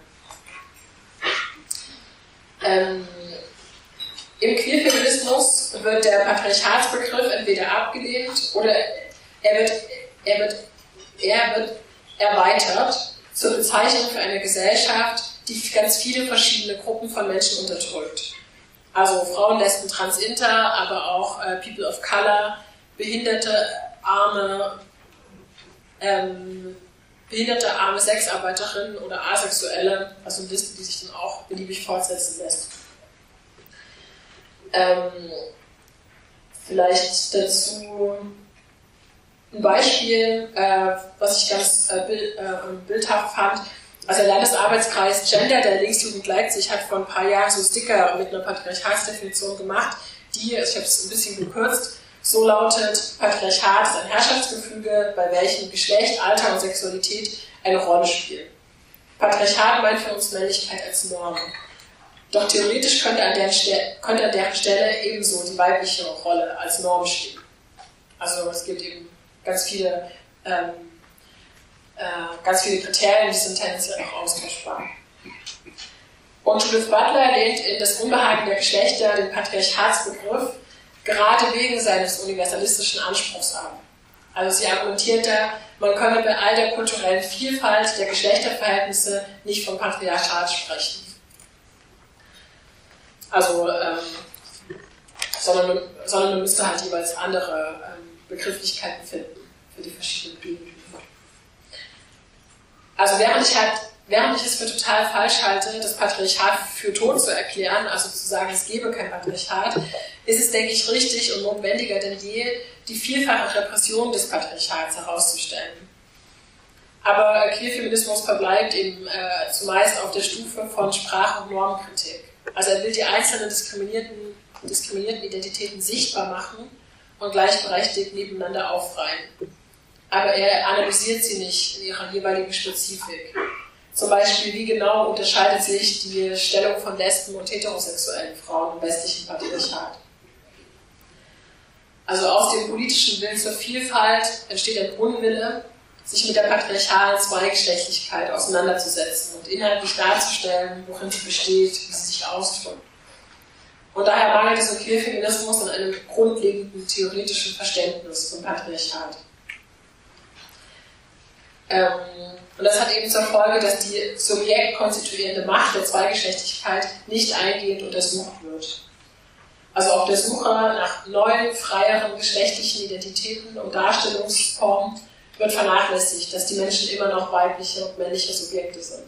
Ähm, Im Queerfeminismus wird der Patriarchatsbegriff entweder abgelehnt oder er wird, er wird, er wird erweitert zur Bezeichnung für eine Gesellschaft, die ganz viele verschiedene Gruppen von Menschen unterdrückt. Also Frauen, Lesben, Trans, Inter, aber auch äh, People of Color, Behinderte, arme, ähm, behinderte, arme Sexarbeiterinnen oder Asexuelle, also eine Liste, die sich dann auch beliebig fortsetzen lässt. Ähm, vielleicht dazu ein Beispiel, äh, was ich ganz äh, bild, äh, bildhaft fand. Also der Landesarbeitskreis Gender der Linksjugend Leipzig hat vor ein paar Jahren so Sticker mit einer Patriarchatsdefinition gemacht, die, ich habe es ein bisschen gekürzt, so lautet: Patriarchat ist ein Herrschaftsgefüge, bei welchem Geschlecht, Alter und Sexualität eine Rolle spielen. Patriarchat meint für uns Männlichkeit als Norm. Doch theoretisch könnte an, der Stelle, könnte an deren Stelle ebenso die weibliche Rolle als Norm stehen. Also es gibt eben ganz viele, ähm, äh, ganz viele Kriterien, die sind tendenziell auch austauschbar. Und Judith Butler lehnt in Das Unbehagen der Geschlechter den Patriarchatsbegriff gerade wegen seines universalistischen Anspruchs ab. Also sie argumentiert da, man könne bei all der kulturellen Vielfalt der Geschlechterverhältnisse nicht vom Patriarchat sprechen. Also, ähm, sondern, sondern man müsste halt jeweils andere ähm, Begrifflichkeiten finden für die verschiedenen Gegenden. Also während ich halt, während ich es für total falsch halte, das Patriarchat für tot zu erklären, also zu sagen, es gebe kein Patriarchat, ist es, denke ich, richtig und notwendiger denn je, die vielfache Repression des Patriarchats herauszustellen. Aber Queerfeminismus verbleibt eben äh, zumeist auf der Stufe von Sprach- und Normkritik. Also er will die einzelnen diskriminierten, diskriminierten Identitäten sichtbar machen und gleichberechtigt nebeneinander aufreihen. Aber er analysiert sie nicht in ihrer jeweiligen Spezifik. Zum Beispiel, wie genau unterscheidet sich die Stellung von Lesben und heterosexuellen Frauen im westlichen Patriarchat. Also aus dem politischen Willen zur Vielfalt entsteht ein Unwille, sich mit der patriarchalen Zweigeschlechtlichkeit auseinanderzusetzen und inhaltlich darzustellen, worin sie besteht, wie sie sich ausdrückt. Und daher mangelt es im Queerfeminismus an einem grundlegenden theoretischen Verständnis vom Patriarchat. Ähm, und das hat eben zur Folge, dass die subjektkonstituierende Macht der Zweigeschlechtlichkeit nicht eingehend untersucht wird. Also auf der Suche nach neuen, freieren geschlechtlichen Identitäten und Darstellungsformen wird vernachlässigt, dass die Menschen immer noch weibliche und männliche Subjekte sind.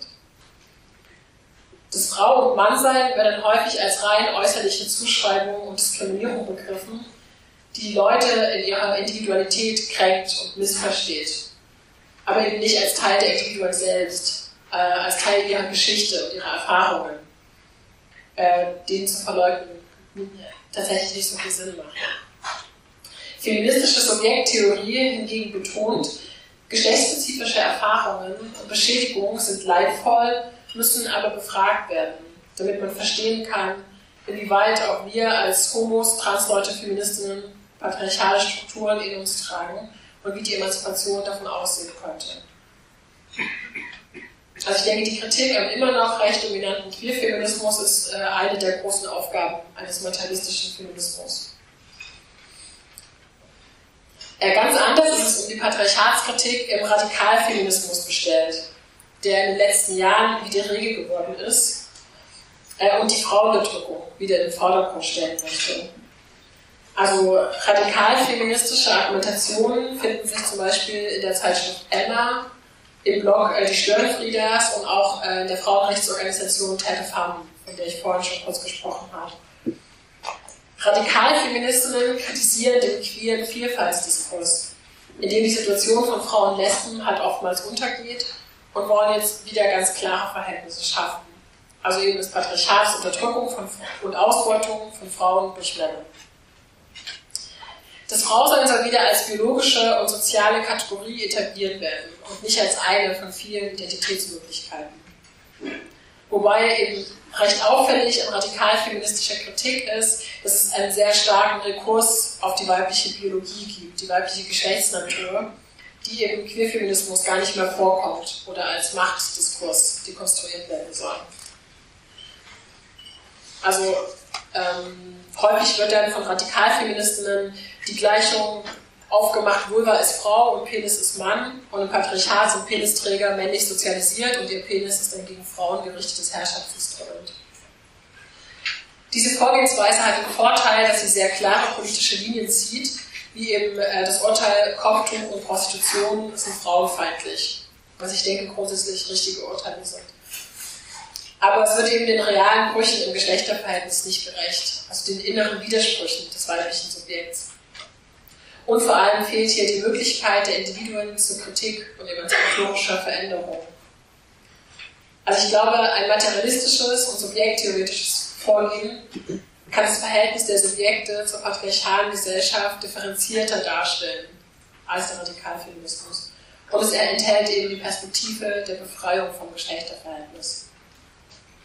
Das Frau- und Mannsein werden häufig als rein äußerliche Zuschreibung und Diskriminierung begriffen, die Leute in ihrer Individualität kränkt und missversteht. Aber eben nicht als Teil der Individuen selbst, äh, als Teil ihrer Geschichte und ihrer Erfahrungen, äh, denen zu verleugnen tatsächlich nicht so viel Sinn macht. Feministische Subjekttheorie hingegen betont, geschlechtsspezifische Erfahrungen und Beschädigungen sind leidvoll, müssen aber befragt werden, damit man verstehen kann, inwieweit auch wir als Homos, Transleute, Feministinnen patriarchale Strukturen in uns tragen und wie die Emanzipation davon aussehen könnte. Also ich denke, die Kritik am immer noch recht dominanten Queerfeminismus ist äh, eine der großen Aufgaben eines materialistischen Feminismus. Äh, ganz anders ist es um die Patriarchatskritik im Radikalfeminismus bestellt, der in den letzten Jahren wieder Regel geworden ist äh, und die Frauenbedrückung wieder in den Vordergrund stellen möchte. Also radikalfeministische Argumentationen finden sich zum Beispiel in der Zeitschrift Emma, im Blog äh, Die Störenfriedas und auch äh, in der Frauenrechtsorganisation Terre Femme, von der ich vorhin schon kurz gesprochen habe. Radikalfeministinnen kritisieren den queeren Vielfaltsdiskurs, in dem die Situation von Frauen und Lesben halt oftmals untergeht und wollen jetzt wieder ganz klare Verhältnisse schaffen. Also eben das Patriarchat, Unterdrückung von, und Ausbeutung von Frauen durch Männer. Das Frausein soll wieder als biologische und soziale Kategorie etabliert werden und nicht als eine von vielen Identitätsmöglichkeiten. Wobei eben recht auffällig in radikalfeministischer Kritik ist, dass es einen sehr starken Rekurs auf die weibliche Biologie gibt, die weibliche Geschlechtsnatur, die eben im Queerfeminismus gar nicht mehr vorkommt oder als Machtdiskurs dekonstruiert werden soll. Also ähm, häufig wird dann von Radikalfeministinnen die Gleichung aufgemacht, Vulva ist Frau und Penis ist Mann, und im Patriarchat sind Penisträger männlich sozialisiert und ihr Penis ist ein gegen Frauen gerichtetes Herrschaftsinstrument. Diese Vorgehensweise hat den Vorteil, dass sie sehr klare politische Linien zieht, wie eben äh, das Urteil Kopftuch und Prostitution sind frauenfeindlich, was ich denke grundsätzlich richtige Urteile sind. Aber es wird eben den realen Brüchen im Geschlechterverhältnis nicht gerecht, also den inneren Widersprüchen des weiblichen Subjekts. Und vor allem fehlt hier die Möglichkeit der Individuen zur Kritik und emanzipatorischer Veränderung. Also ich glaube, ein materialistisches und subjekttheoretisches Vorgehen kann das Verhältnis der Subjekte zur patriarchalen Gesellschaft differenzierter darstellen als der Radikalfeminismus. Und es enthält eben die Perspektive der Befreiung vom Geschlechterverhältnis.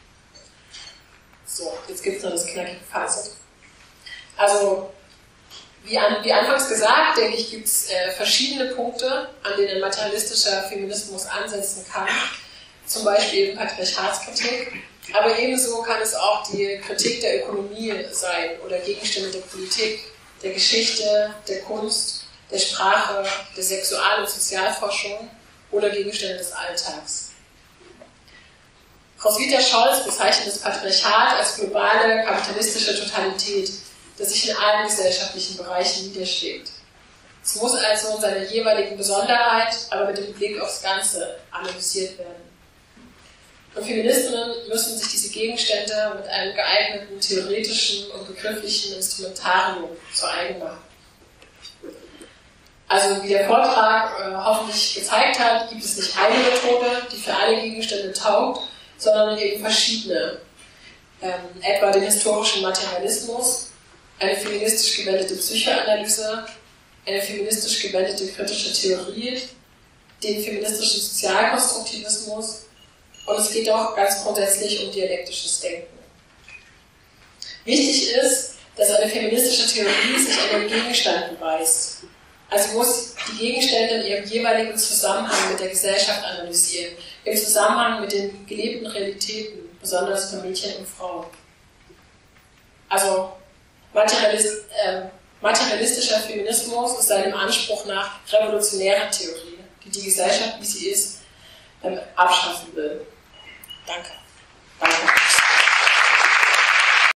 So, jetzt gibt es noch das knackige Fazit. Also, Wie, an, wie anfangs gesagt, denke ich, gibt es äh, verschiedene Punkte, an denen ein materialistischer Feminismus ansetzen kann. Zum Beispiel eben Patriarchatskritik, aber ebenso kann es auch die Kritik der Ökonomie sein oder Gegenstände der Politik, der Geschichte, der Kunst, der Sprache, der Sexual- und Sozialforschung oder Gegenstände des Alltags. Roswitha Scholz bezeichnet das Patriarchat als globale kapitalistische Totalität, das sich in allen gesellschaftlichen Bereichen niederschlägt. Es muss also in seiner jeweiligen Besonderheit, aber mit dem Blick aufs Ganze analysiert werden. Und Feministinnen müssen sich diese Gegenstände mit einem geeigneten theoretischen und begrifflichen Instrumentarium zu eigen machen. Also wie der Vortrag äh, hoffentlich gezeigt hat, gibt es nicht eine Methode, die für alle Gegenstände taugt, sondern eben verschiedene. Ähm, etwa den historischen Materialismus, eine feministisch gewendete Psychoanalyse, eine feministisch gewendete kritische Theorie, den feministischen Sozialkonstruktivismus und es geht auch ganz grundsätzlich um dialektisches Denken. Wichtig ist, dass eine feministische Theorie sich an den Gegenstand beweist. Also muss die Gegenstände in ihrem jeweiligen Zusammenhang mit der Gesellschaft analysieren, im Zusammenhang mit den gelebten Realitäten, besonders für Mädchen und Frauen. Also materialist, äh, materialistischer Feminismus ist seinem Anspruch nach revolutionäre Theorie, die die Gesellschaft, wie sie ist, ähm, abschaffen will. Danke. Danke.